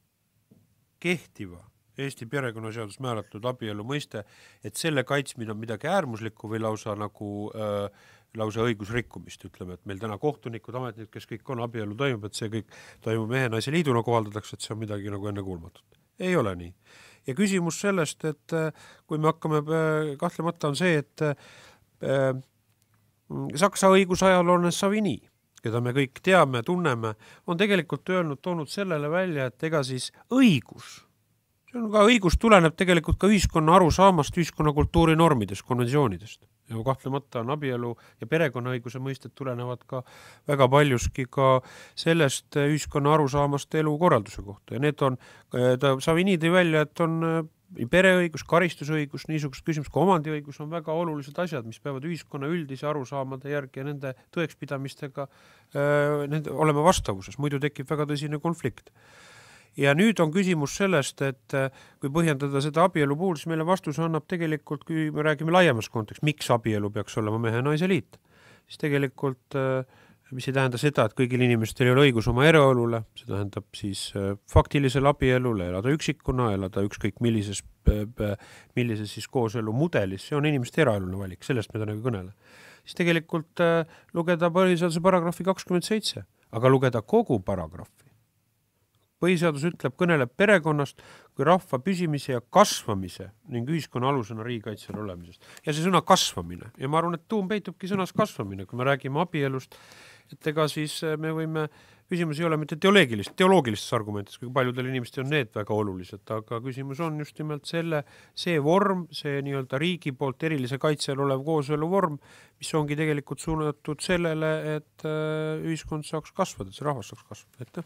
kehtiva Eesti perekonnaseadus määratud abielu mõiste, et selle kaitsmine on midagi äärmuslikku või lausa nagu äh, lausa õigusrikkumist, ütleme, et meil täna kohtunikud, ametnikud, kes kõik on abielu toimub, et see kõik toimub mehe naise liiduna kohaldatakse, et see on midagi nagu enne kuulmatut. Ei ole nii. Ja küsimus sellest, et kui me hakkame, kahtlemata on see, et äh, Saksa õigusajaloone Savini, keda me kõik teame, tunneme, on tegelikult öelnud, toonud sellele välja, et ega siis õigus, see on ka õigus tuleneb tegelikult ka ühiskonna arusaamast, ühiskonna kultuuri normidest, konventsioonidest. Ja kahtlemata on abielu ja perekonnaõiguse mõisted tulenevad ka väga paljuski ka sellest ühiskonna arusaamast elukorralduse kohta. Ja need on, ta Savini tõi välja, et on pereõigus, karistusõigus, niisugust küsimus, kui omandiõigus on väga olulised asjad, mis peavad ühiskonna üldise arusaamade järgi ja nende tõekspidamistega äh, nende, olema vastavuses, muidu tekib väga tõsine konflikt. Ja nüüd on küsimus sellest, et kui põhjendada seda abielu puhul, siis meile vastus annab tegelikult, kui me räägime laiemas kontekst, miks abielu peaks olema mehe ja naise liit, siis tegelikult, mis ei tähenda seda, et kõigil inimestel ei ole õigus oma eraelule, see tähendab siis faktilisel abielule, elada üksikuna, elada ükskõik millises, millises siis kooselu mudelis, see on inimeste eraeluline valik, sellest me täna kõnele. Siis tegelikult lugeda põhiseaduse paragrahvi kakskümmend seitse, aga lugeda kogu paragrahvi. Põhiseadus ütleb, kõneleb perekonnast kui rahva püsimise ja kasvamise ning ühiskonna alusena riigikaitsel olemisest. Ja see sõna kasvamine. Ja ma arvan, et tuum peitubki sõnas kasvamine, kui me räägime abielust, et ega siis me võime, küsimus ei ole mitte teoloogilist, teoloogilistes argumentides, kui paljudel inimestel on need väga olulised, aga küsimus on just nimelt selle, see vorm, see nii-öelda riigi poolt erilise kaitsel olev kooselu vorm, mis ongi tegelikult suunatud sellele, et ühiskond saaks kasvada, et see rahvas saaks kasvada. Aitäh.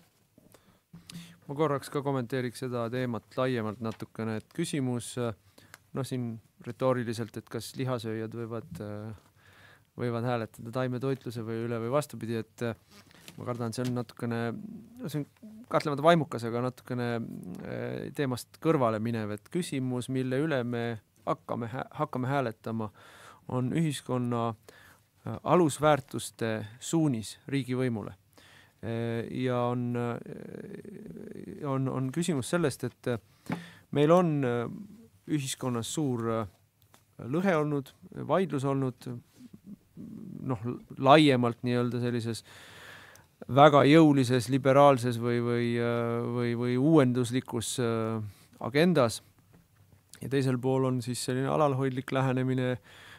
Ma korraks ka kommenteeriks seda teemat laiemalt natukene, et küsimus, noh siin retooriliselt, et kas lihasööjad võivad, võivad hääletada taimetoitluse või üle või vastupidi, et ma kardan, see on natukene, no see on kahtlemata vaimukas, aga natukene teemast kõrvale minev, et küsimus, mille üle me hakkame, hakkame hääletama, on ühiskonna alusväärtuste suunis riigivõimule. Ja on, on, on küsimus sellest, et meil on ühiskonnas suur lõhe olnud, vaidlus olnud, noh, laiemalt nii-öelda sellises väga jõulises, liberaalses või, või, või, või uuenduslikus agendas. Ja teisel pool on siis selline alalhoidlik lähenemine,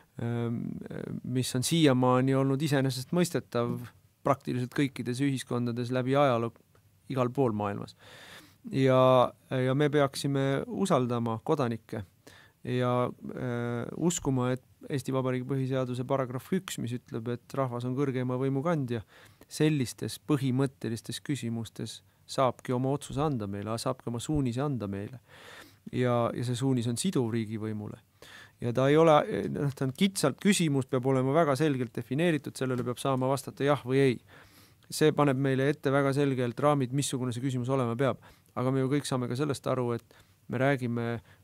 mis on siiamaani olnud iseenesest mõistetav praktiliselt kõikides ühiskondades läbi ajaloo igal pool maailmas. Ja, ja me peaksime usaldama kodanikke ja äh, uskuma, et Eesti Vabariigi põhiseaduse paragrahv üks, mis ütleb, et rahvas on kõrgeima võimu kandja, sellistes põhimõttelistes küsimustes saabki oma otsuse anda meile, saabki oma suunise anda meile. Ja, ja see suunis on siduv riigivõimule. Ja ta ei ole, noh, ta on kitsalt küsimus, peab olema väga selgelt defineeritud, sellele peab saama vastata jah või ei. See paneb meile ette väga selgelt raamid, missugune see küsimus olema peab. Aga me ju kõik saame ka sellest aru, et me räägime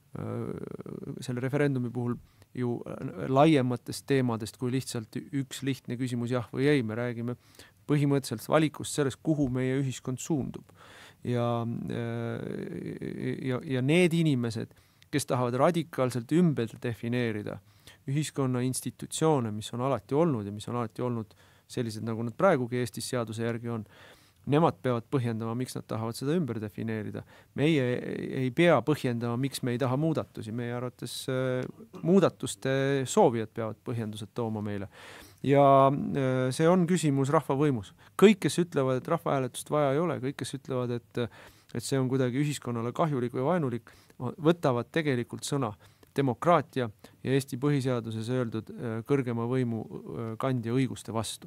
äh, selle referendumi puhul ju laiematest teemadest kui lihtsalt üks lihtne küsimus jah või ei. Me räägime põhimõtteliselt valikust sellest, kuhu meie ühiskond suundub. Ja, ja, ja need inimesed, kes tahavad radikaalselt ümber defineerida ühiskonna institutsioone, mis on alati olnud ja mis on alati olnud sellised, nagu nad praegugi Eestis seaduse järgi on, nemad peavad põhjendama, miks nad tahavad seda ümber defineerida. Meie ei pea põhjendama, miks me ei taha muudatusi. Meie arvates muudatuste soovijad peavad põhjendused tooma meile. Ja see on küsimus rahvavõimus. Kõik, kes ütlevad, et rahvahääletust vaja ei ole, kõik, kes ütlevad, et, et see on kuidagi ühiskonnale kahjulik või vaenulik, võtavad tegelikult sõna demokraatia ja Eesti põhiseaduses öeldud kõrgema võimu kandja õiguste vastu.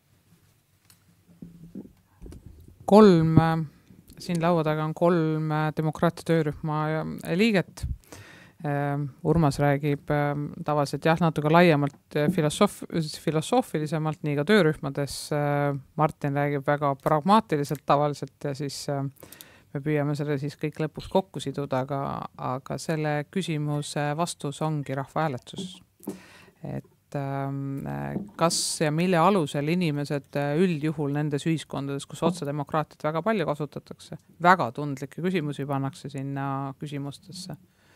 Kolm, siin laua taga on kolm demokraatia töörühma liiget. Urmas räägib tavaliselt jah, natuke laiemalt filosoof, filosoofilisemalt, nii ka töörühmades. Martin räägib väga pragmaatiliselt tavaliselt ja siis me püüame selle siis kõik lõpuks kokku siduda, aga, aga selle küsimuse vastus ongi rahvahääletus. Et kas ja mille alusel inimesed üldjuhul nendes ühiskondades, kus otsedemokraatiat väga palju kasutatakse, väga tundlikke küsimusi pannakse sinna küsimustesse.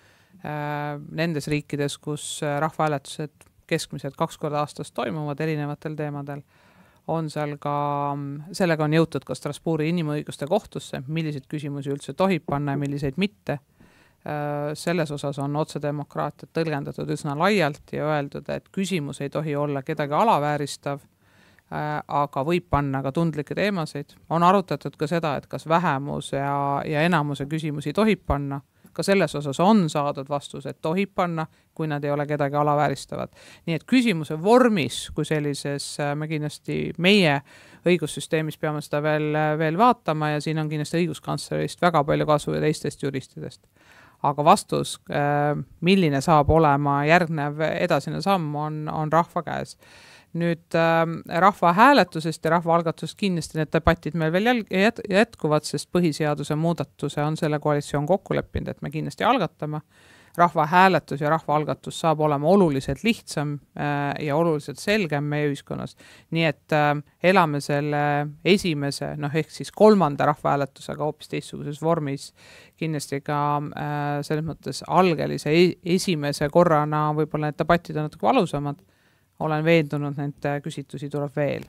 Nendes riikides, kus rahvahääletused keskmiselt kaks korda aastas toimuvad erinevatel teemadel, on seal ka, sellega on jõutud ka Strasbourgi inimõiguste kohtusse, milliseid küsimusi üldse tohib panna ja milliseid mitte. Selles osas on otsedemokraatiat tõlgendatud üsna laialt ja öeldud, et küsimus ei tohi olla kedagi alavääristav, aga võib panna ka tundlikke teemasid. On arutatud ka seda, et kas vähemus ja, ja enamuse küsimusi tohib panna. Ka selles osas on saadud vastus, et tohib panna, kui nad ei ole kedagi alavääristavad. Nii et küsimuse vormis, kui sellises, me kindlasti meie õigussüsteemis peame seda veel, veel vaatama ja siin on kindlasti õiguskantslerist väga palju kasu ja teistest juristidest. Aga vastus, milline saab olema järgnev edasine samm, on, on rahva käes. Nüüd rahva hääletusest ja rahva algatusest kindlasti need debatid meil veel jätkuvad, sest põhiseaduse muudatuse on selle koalitsioon kokku leppinud, et me kindlasti algatame. Rahva hääletus ja rahva algatus saab olema oluliselt lihtsam ja oluliselt selgem meie ühiskonnas. Nii et elame selle esimese, noh ehk siis kolmanda rahvahääletusega hoopis teistsuguses vormis. Kindlasti ka selles mõttes algelise esimese korrana võib-olla need debatid on natuke valusamad. Olen veendunud, et küsitusi tuleb veel.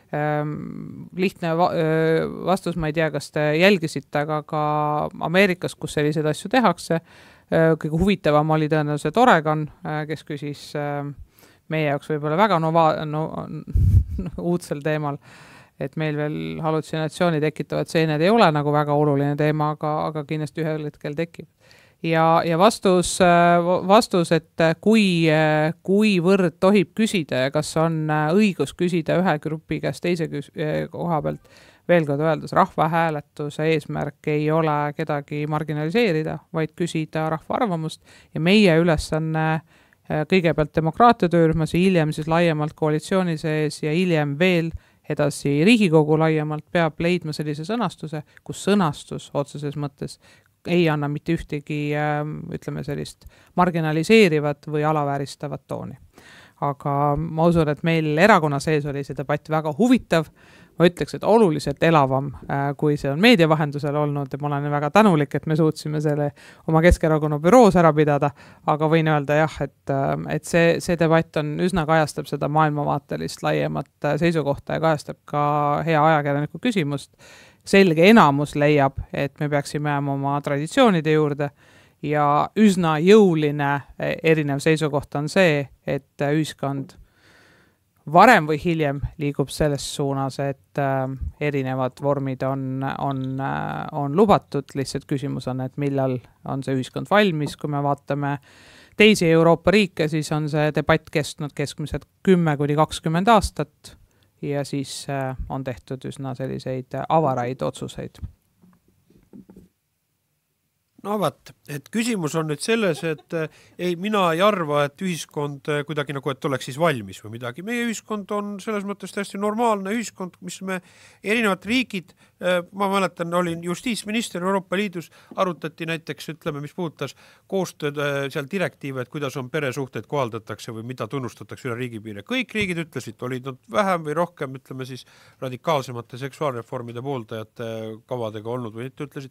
Lihtne vastus, ma ei tea, kas te jälgisite, aga ka Ameerikas, kus selliseid asju tehakse, kõige huvitavam oli tõenäoliselt Oregon, kes küsis meie jaoks võib-olla väga nova, no, uudsel teemal, et meil veel hallutsinatsiooni tekitavad seened ei ole nagu väga oluline teema, aga, aga kindlasti ühel hetkel tekib. Ja, ja vastus, vastus, et kui, kuivõrd tohib küsida ja kas on õigus küsida ühe grupi käest teise koha pealt, veel kord öeldes, rahvahääletuse eesmärk ei ole kedagi marginaliseerida, vaid küsida rahva arvamust ja meie ülesanne kõigepealt demokraatia töörühmas ja hiljem siis laiemalt koalitsiooni sees ja hiljem veel edasi Riigikogu laiemalt peab leidma sellise sõnastuse, kus sõnastus otseses mõttes ei anna mitte ühtegi, ütleme sellist marginaliseerivat või alavääristavat tooni. Aga ma usun, et meil erakonna sees oli see debatt väga huvitav. Ma ütleks, et oluliselt elavam, kui see on meedia vahendusel olnud ja ma olen väga tänulik, et me suutsime selle oma Keskerakonna büroos ära pidada, aga võin öelda jah, et, et see, see debatt on üsna kajastab seda maailmavaatelist laiemat seisukohta ja kajastab ka hea ajakirjaniku küsimust. Selge enamus leiab, et me peaksime jääma oma traditsioonide juurde ja üsna jõuline erinev seisukoht on see, et ühiskond varem või hiljem liigub selles suunas, et äh, erinevad vormid on, on, äh, on lubatud. Lihtsalt küsimus on, et millal on see ühiskond valmis. Kui me vaatame teisi Euroopa riike, siis on see debatt kestnud keskmiselt kümme kuni kakskümmend aastat ja siis äh, on tehtud üsna selliseid avaraid otsuseid. No vaat, et küsimus on nüüd selles, et ei, mina ei arva, et ühiskond kuidagi nagu, et oleks siis valmis või midagi. Meie ühiskond on selles mõttes täiesti normaalne ühiskond, mis me erinevad riigid, ma mäletan, olin justiitsminister Euroopa Liidus, arutati näiteks, ütleme, mis puudutas koostööd seal direktiive, et kuidas on peresuhteid kohaldatakse või mida tunnustatakse üle riigipiire. Kõik riigid ütlesid, olid nad vähem või rohkem, ütleme siis radikaalsemate seksuaalreformide pooldajate kavadega olnud või ütlesid,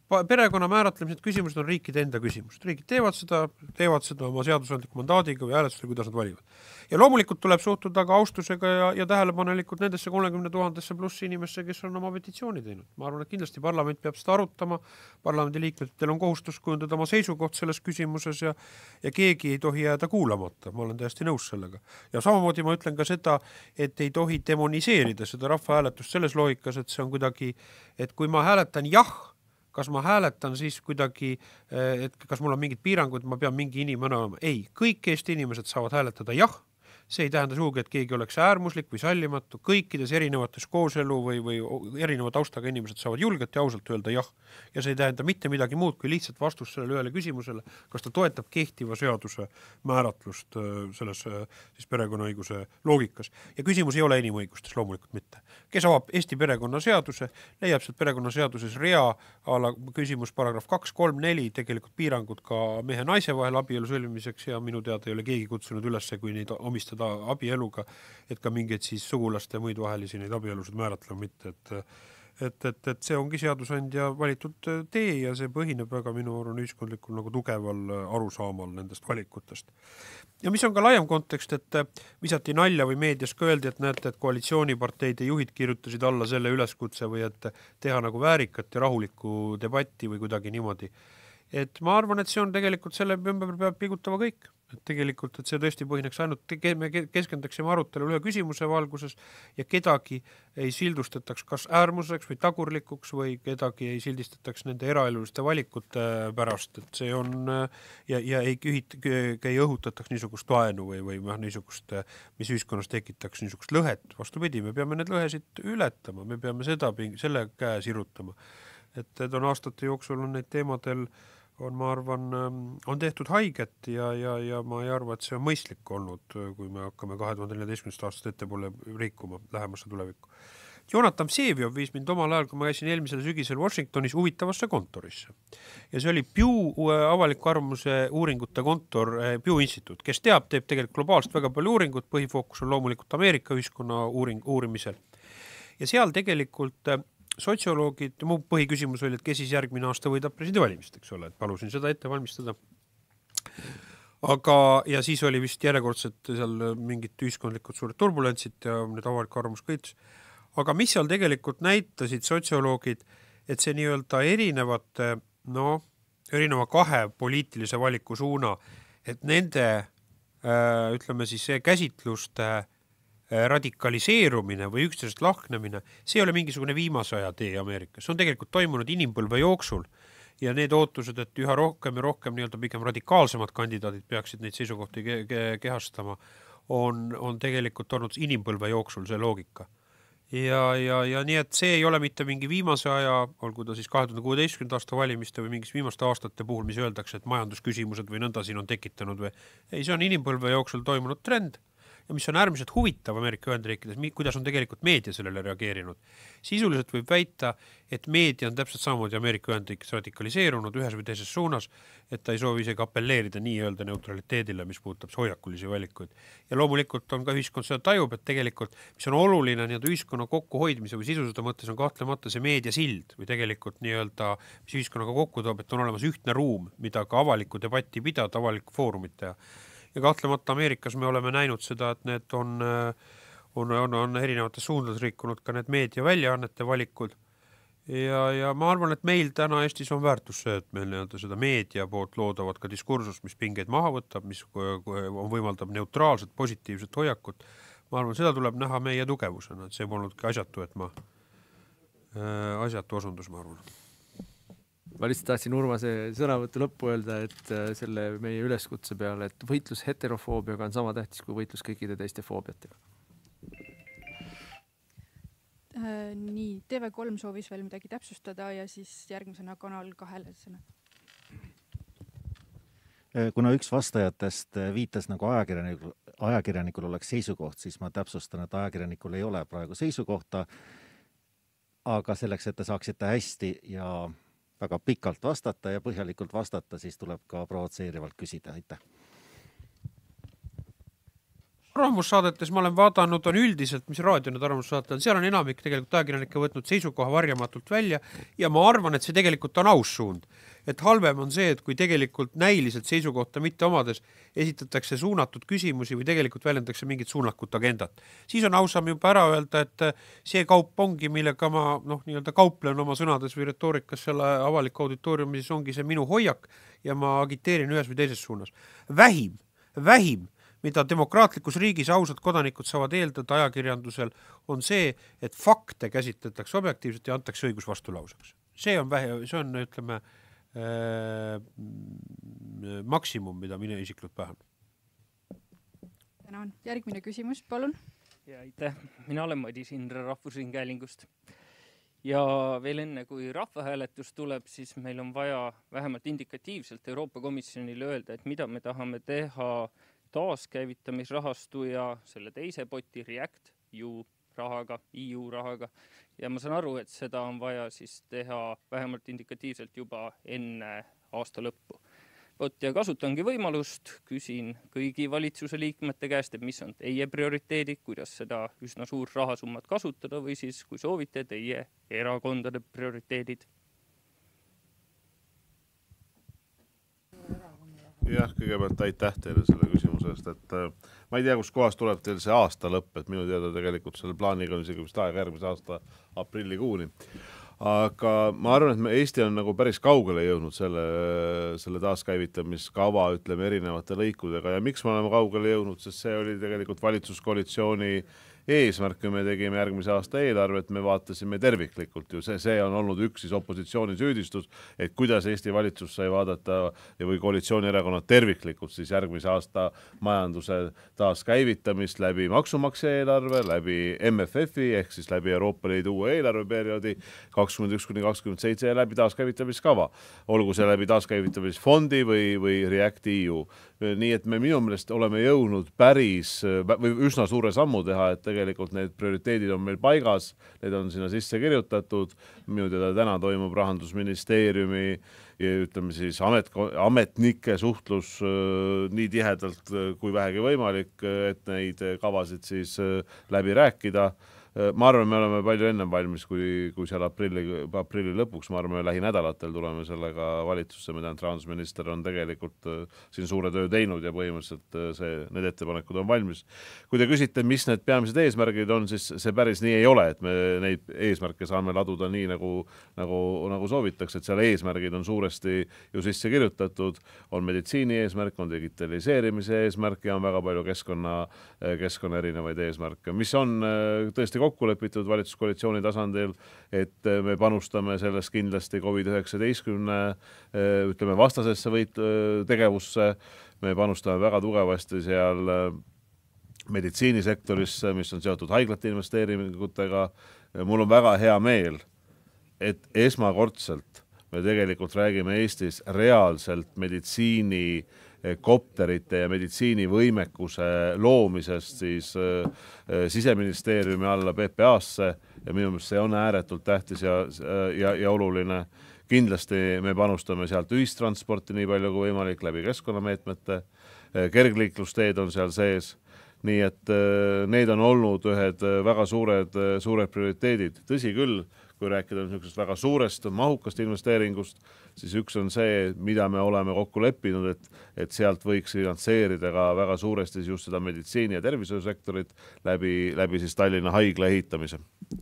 perekonna määratlemised küsimused on riikide enda küsimused. Riigid teevad seda, teevad seda oma seadusandliku mandaadiga või hääletusega, kuidas nad valivad. Ja loomulikult tuleb suhtuda ka austusega ja, ja tähelepanelikult nendesse kolmekümne tuhandesse pluss inimesse, kes on oma petitsiooni teinud. Ma arvan, et kindlasti parlament peab seda arutama, parlamendi liikmetel on kohustus kujundada oma seisukoht selles küsimuses ja, ja keegi ei tohi jääda kuulamata. Ma olen täiesti nõus sellega. Ja samamoodi ma ütlen ka seda, et ei tohi demoniseerida seda rahvahääletust selles loogikas, et see on kuidagi, et kui ma hääletan jah, kas ma hääletan siis kuidagi, et kas mul on mingid piirangud, ma pean mingi inimene olema. Ei, kõik Eesti inimesed saavad hääletada jah. See ei tähenda suugi, et keegi oleks äärmuslik või sallimatu. Kõikides erinevates kooselu või, või erineva taustaga inimesed saavad julgelt ja ausalt öelda jah. Ja see ei tähenda mitte midagi muud kui lihtsalt vastus sellele ühele küsimusele, kas ta toetab kehtiva seaduse määratlust selles siis perekonnaõiguse loogikas. Ja küsimus ei ole inimõigustes, loomulikult mitte. Kes avab Eesti perekonnaseaduse, leiab sealt perekonnaseaduses rea ala küsimus paragrahv kaks, kolm, neli, tegelikult piirangud ka mehe naise vahel abielu sõlmimiseks ja minu teada ei ole keegi kutsunud üles, kui neid omistada abieluga, et ka mingeid siis sugulaste muid vahelisi neid abielusid määratlema mitte, et et, et, et see ongi seadusandja valitud tee ja see põhineb väga minu arvan ühiskondlikul nagu tugeval arusaamal nendest valikutest. Ja mis on ka laiem kontekst, et visati nalja või meedias ka öeldi, et näete, et koalitsiooniparteide juhid kirjutasid alla selle üleskutse või et teha nagu väärikat ja rahulikku debatti või kuidagi niimoodi. Et ma arvan, et see on tegelikult selle ümber peab pigutama kõik. Et tegelikult, et see tõesti põhineks ainult, me keskendaksime arutelu ühe küsimuse valguses ja kedagi ei sildustataks kas äärmuseks või tagurlikuks või kedagi ei sildistataks nende eraeluliste valikute pärast, et see on ja, ja ei, ühit, ei õhutataks niisugust vaenu või, või niisugust, mis ühiskonnas tekitaks niisugust lõhet. Vastupidi, me peame need lõhesid ületama, me peame seda, selle käe sirutama. Et, et on aastate jooksul on neid teemadel on, ma arvan, on tehtud haiget ja, ja, ja ma ei arva, et see on mõistlik olnud, kui me hakkame kahe tuhande neljateistkümnendast aastast ettepoole riikuma lähemasse tulevikku. Jonathan Vseviov viis mind omal ajal, kui ma käisin eelmisel sügisel Washingtonis huvitavasse kontorisse. Ja see oli Pew avaliku arvamuse uuringute kontor, Pew Instituut, kes teab, teeb tegelikult globaalselt väga palju uuringut, põhifookus on loomulikult Ameerika ühiskonna uuring, uurimisel. Ja seal tegelikult sotsioloogid, mu põhiküsimus oli, et kes siis järgmine aasta võidab presidendivalimist, eks ole, et palusin seda ette valmistada. Aga, ja siis oli vist järjekordselt seal mingid ühiskondlikud suured turbulentsid ja need avalik arvamus kõitus. Aga mis seal tegelikult näitasid sotsioloogid, et see nii-öelda erinevate, no, erineva kahe poliitilise valiku suuna, et nende, ütleme siis, käsitluste radikaliseerumine või üksteisest lahknemine, see ei ole mingisugune viimase aja tee Ameerikas. See on tegelikult toimunud inimpõlve jooksul ja need ootused, et üha rohkem ja rohkem nii-öelda pigem radikaalsemad kandidaadid peaksid neid seisukohti ke ke kehastama, on, on tegelikult olnud inimpõlve jooksul see loogika. Ja, ja, ja nii, et see ei ole mitte mingi viimase aja, olgu ta siis kahe tuhande kuueteistkümnenda aasta valimiste või mingis viimaste aastate puhul, mis öeldakse, et majandusküsimused või nõnda siin on tekitanud või ei, see on inimpõlve jooksul toimunud trend. Ja mis on äärmiselt huvitav Ameerika Ühendriikides, kuidas on tegelikult meedia sellele reageerinud. Sisuliselt võib väita, et meedia on täpselt samamoodi Ameerika Ühendriikides radikaliseerunud ühes või teises suunas, et ta ei soovi isegi appelleerida nii-öelda neutraliteedile, mis puudutab hoiakulisi valikuid. Ja loomulikult on ka ühiskond seda tajub, et tegelikult, mis on oluline nii-öelda ühiskonna kokkuhoidmise või sisustada mõttes on kahtlemata see meedia sild või tegelikult nii-öelda, mis ühiskonnaga kokku toob, et on olemas ühtne ruum, mida ka avaliku debatti pidada, avaliku foorumit teha. Ja kahtlemata Ameerikas me oleme näinud seda, et need on, on, on, on erinevates suundades rikkunud ka need meedia väljaannete valikud. Ja, ja ma arvan, et meil täna Eestis on väärtus see, et meil nii-öelda seda meedia poolt loodavat ka diskursust, mis pingeid maha võtab, mis on võimaldab neutraalset, positiivset hoiakut. Ma arvan, seda tuleb näha meie tugevusena, et see polnudki asjatu, et ma äh, asjatu osundus, ma arvan. Ma lihtsalt tahtsin Urmase sõnavõttu lõppu öelda, et selle meie üleskutse peale, et võitlus heterofoobiaga on sama tähtis kui võitlus kõikide teiste foobiatega. Äh, nii, T V kolm soovis veel midagi täpsustada ja siis järgmisena Kanal kahele sõna. Kuna üks vastajatest viitas nagu ajakirjanikul, ajakirjanikul oleks seisukoht, siis ma täpsustan, et ajakirjanikul ei ole praegu seisukohta, aga selleks, et te saaksite hästi ja väga pikalt vastata ja põhjalikult vastata, siis tuleb ka provotseerivalt küsida. Aitäh. arvamussaadetes ma olen vaadanud, on üldiselt, mis raadio need arvamussaated on, seal on enamik tegelikult ajakirjanikke võtnud seisukoha varjamatult välja ja ma arvan, et see tegelikult on aus suund. Et halvem on see, et kui tegelikult näiliselt seisukohta mitte omades esitatakse suunatud küsimusi või tegelikult väljendatakse mingit suunakut agendat. Siis on ausam juba ära öelda, et see kaup ongi, millega ma noh, nii-öelda kauplen oma sõnades või retoorikas selle avaliku auditooriumi, siis ongi see minu hoiak ja ma agiteerin ühes või teises suunas. Vähim, vähim mida demokraatlikus riigis ausad kodanikud saavad eeldada ajakirjandusel, on see, et fakte käsitletakse objektiivselt ja antakse õigus vastulauseks. See on vähe, see on, ütleme, äh, maksimum, mida mine isiklikult pähan. Tänan. Järgmine küsimus, palun. Ja aitäh. Mina olen Madis Indre Rahvusringhäälingust. Ja veel enne, kui rahvahääletus tuleb, siis meil on vaja vähemalt indikatiivselt Euroopa Komisjonile öelda, et mida me tahame teha taaskäivitamisrahastu ja selle teise poti React U rahaga, E U rahaga. Ja ma saan aru, et seda on vaja siis teha vähemalt indikatiivselt juba enne aasta lõppu. Vot ja kasutangi võimalust, küsin kõigi valitsuse liikmete käest, et mis on teie prioriteedid, kuidas seda üsna suur rahasummat kasutada või siis, kui soovite, teie erakondade prioriteedid. Jah, kõigepealt aitäh teile selle küsimuse eest, et äh, ma ei tea, kus kohas tuleb teil see aasta lõpp, et minu teada tegelikult selle plaaniga on isegi vist aega järgmise aasta aprillikuuni. Aga ma arvan, et me Eesti on nagu päris kaugele jõudnud selle, selle taaskäivitamiskava, ütleme, erinevate lõikudega ja miks me oleme kaugele jõudnud, sest see oli tegelikult valitsuskoalitsiooni eesmärk, kui me tegime järgmise aasta eelarvet, me vaatasime terviklikult ju, see, see on olnud üks siis opositsiooni süüdistus, et kuidas Eesti valitsus sai vaadata või koalitsioonierakonnad terviklikult siis järgmise aasta majanduse taaskäivitamist läbi maksumaksja eelarve, läbi M F F-i ehk siis läbi Euroopa Liidu uue eelarveperioodi kakskümmend üks kuni kakskümmend seitse ja läbi taaskäivitamiskava, olgu see läbi taaskäivitamisfondi või, või React E U. Nii et me minu meelest oleme jõudnud päris või üsna suure sammu teha, et tegelikult need prioriteedid on meil paigas, need on sinna sisse kirjutatud, minu teada täna toimub Rahandusministeeriumi ja ütleme siis amet, ametnike suhtlus äh, nii tihedalt kui vähegi võimalik, et neid kavasid siis äh, läbi rääkida. Ma arvan, me oleme palju ennem valmis, kui, kui seal aprilli, aprilli lõpuks, ma arvan, me lähinädalatel tuleme sellega valitsusse, mida rahandusminister on tegelikult siin suure töö teinud ja põhimõtteliselt see, need ettepanekud on valmis. Kui te küsite, mis need peamised eesmärgid on, siis see päris nii ei ole, et me neid eesmärke saame laduda nii, nagu, nagu, nagu soovitakse, et seal eesmärgid on suuresti ju sisse kirjutatud, on meditsiini eesmärk, on digitaliseerimise eesmärk ja on väga palju keskkonna, keskkonna erinevaid eesmärke, mis on tõesti kokku lepitud valitsuskoalitsiooni tasandil, et me panustame sellest kindlasti COVID üheksateist ütleme vastasesse võit tegevusse, me panustame väga tugevasti seal meditsiinisektorisse, mis on seotud haiglate investeeringutega. Mul on väga hea meel, et esmakordselt me tegelikult räägime Eestis reaalselt meditsiini kopterite ja meditsiinivõimekuse loomisest siis äh, Siseministeeriumi alla P P A-sse ja minu meelest see on ääretult tähtis ja, ja, ja oluline. Kindlasti me panustame sealt ühistransporti nii palju kui võimalik läbi keskkonnameetmete, kergliiklusteed on seal sees, nii et äh, need on olnud ühed väga suured, suured prioriteedid. Tõsi küll, kui rääkida niisugusest väga suurest, mahukast investeeringust, siis üks on see, mida me oleme kokku leppinud, et, et sealt võiks finantseerida ka väga suuresti just seda meditsiini- ja tervishoiusektorit läbi, läbi siis Tallinna haigla ehitamise.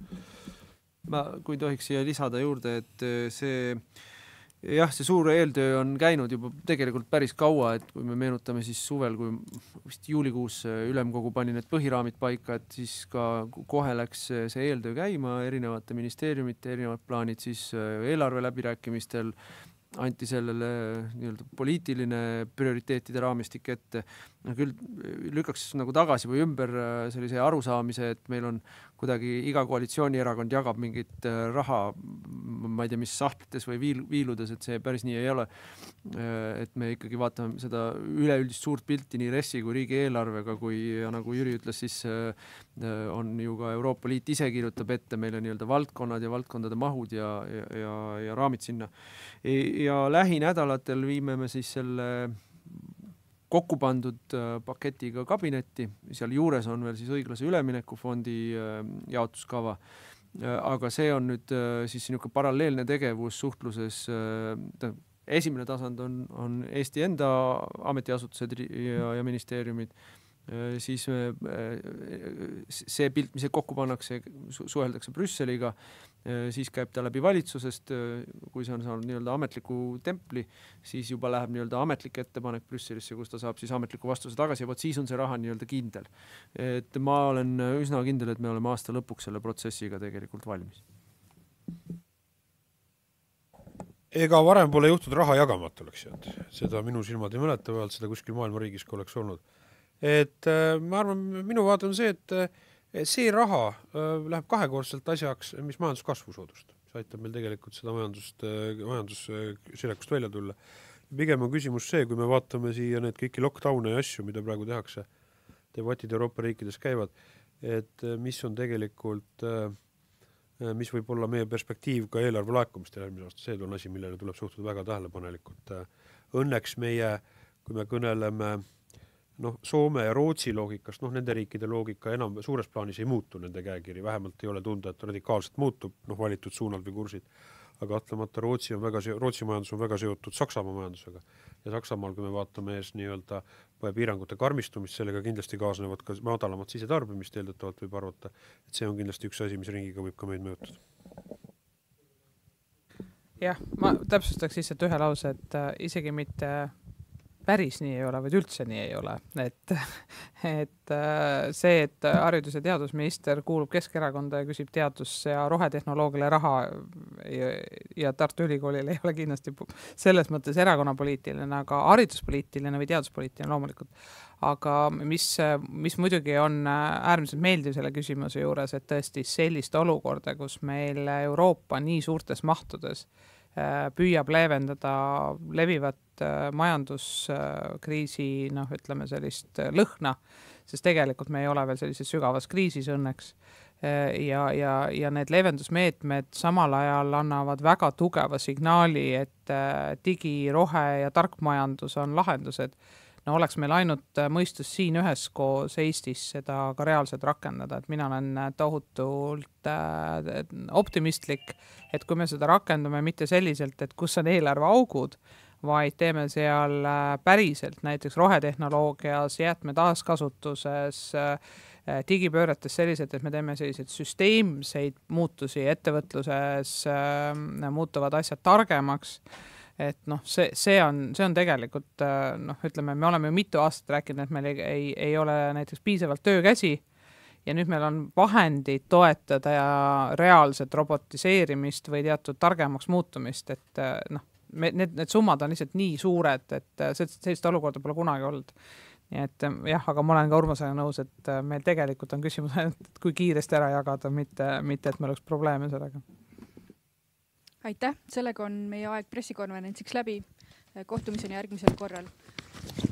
Ma, kui tohiks siia lisada juurde, et see jah, see suur eeltöö on käinud juba tegelikult päris kaua, et kui me meenutame siis suvel, kui vist juulikuus ülemkogu pani need põhiraamid paika, et siis ka kohe läks see eeltöö käima, erinevate ministeeriumite, erinevad plaanid siis eelarve läbirääkimistel anti sellele nii-öelda poliitiline prioriteetide raamistik ette. Küll lükkaks nagu tagasi või ümber sellise arusaamise, et meil on kuidagi iga koalitsioonierakond jagab mingit raha, ma ei tea, mis sahtlites või viil, viiludes, et see päris nii ei ole. Et me ikkagi vaatame seda üleüldist suurt pilti nii RES-i kui riigieelarvega, kui ja nagu Jüri ütles, siis on ju ka Euroopa Liit ise kirjutab ette meile nii-öelda valdkonnad ja valdkondade mahud ja, ja, ja, ja raamid sinna. Ja lähinädalatel viime me siis selle kokku pandud paketiga kabinetti, seal juures on veel siis õiglase üleminekufondi jaotuskava, aga see on nüüd siis niisugune paralleelne tegevus suhtluses, esimene tasand on, on Eesti enda ametiasutused ja, ja ministeeriumid, siis see pilt, mis kokku pannakse, suheldakse Brüsseliga, siis käib ta läbi valitsusest, kui see on saanud nii-öelda ametliku templi, siis juba läheb nii-öelda ametlik ettepanek Brüsselisse, kus ta saab siis ametliku vastuse tagasi ja võt siis on see raha nii-öelda kindel. Et ma olen üsna kindel, et me oleme aasta lõpuks selle protsessiga tegelikult valmis. Ega varem pole juhtud raha jagamata oleks jäänud. Seda minu silmad ei mäleta, vähemalt seda kuskil maailma riigis kui oleks olnud. Et ma arvan, minu vaade on see, et see raha läheb kahekordselt asjaks, mis majanduskasvu soodust. See aitab meil tegelikult seda majandust, majandusselekust välja tulla. Pigem on küsimus see, kui me vaatame siia need kõiki lockdowne ja asju, mida praegu tehakse, debatid Euroopa riikides käivad, et mis on tegelikult, mis võib olla meie perspektiiv ka eelarve laekumiste järgmise aasta, see on asi, millele tuleb suhtuda väga tähelepanelikult. Õnneks meie, kui me kõneleme noh, Soome ja Rootsi loogikast, noh, nende riikide loogika enam suures plaanis ei muutu nende käekiri, vähemalt ei ole tunda, et radikaalselt muutub, noh, valitud suunad või kursid. Aga atlemata Rootsi, on väga, Rootsi majandus on väga seotud Saksamaa majandusega. Ja Saksamaal, kui me vaatame ees nii-öelda piirangute karmistumist, sellega kindlasti kaasnevad ka madalamat sisetarbimist, eeldatavalt võib arvata, et see on kindlasti üks asi, mis ringiga võib ka meid mõjutada. Jah, ma täpsustaks lihtsalt ühe lause, et isegi mitte päris nii ei ole, vaid üldse nii ei ole. Et, et see, et haridus- ja teadusminister kuulub Keskerakonda ja küsib teadus- ja rohetehnoloogile raha ja, ja Tartu Ülikoolil ei ole kindlasti selles mõttes erakonnapoliitiline, aga hariduspoliitiline või teaduspoliitiline loomulikult. Aga mis, mis muidugi on äärmiselt meeldiv selle küsimuse juures, et tõesti sellist olukorda, kus meil Euroopa nii suurtes mahtudes püüab leevendada levivat majanduskriisi, noh, ütleme sellist lõhna, sest tegelikult me ei ole veel sellises sügavas kriisis õnneks. Ja, ja, ja need leevendusmeetmed samal ajal annavad väga tugeva signaali, et digi, rohe ja tarkmajandus on lahendused. No oleks meil ainult mõistus siin üheskoos Eestis seda ka reaalselt rakendada, et mina olen tohutult optimistlik, et kui me seda rakendame mitte selliselt, et kus on eelarve augud, vaid teeme seal päriselt näiteks rohetehnoloogias, jäätme taaskasutuses, digipöörates sellised, et me teeme selliseid süsteemseid muutusi ettevõtluses, muutuvad asjad targemaks. Et noh, see, see, on, see on tegelikult, noh, ütleme, me oleme ju mitu aastat rääkinud, et meil ei, ei, ei ole näiteks piisavalt töökäsi ja nüüd meil on vahendid toetada ja reaalset robotiseerimist või teatud targemaks muutumist, et noh, me, need, need summad on lihtsalt nii suured, et sellist olukorda pole kunagi olnud. Nii et jah, aga ma olen ka Urmasega nõus, et meil tegelikult on küsimus, et kui kiiresti ära jagada, mitte, mitte et meil oleks probleeme sellega. Aitäh, sellega on meie aeg pressikonverentsiks läbi. Kohtumiseni järgmisel korral.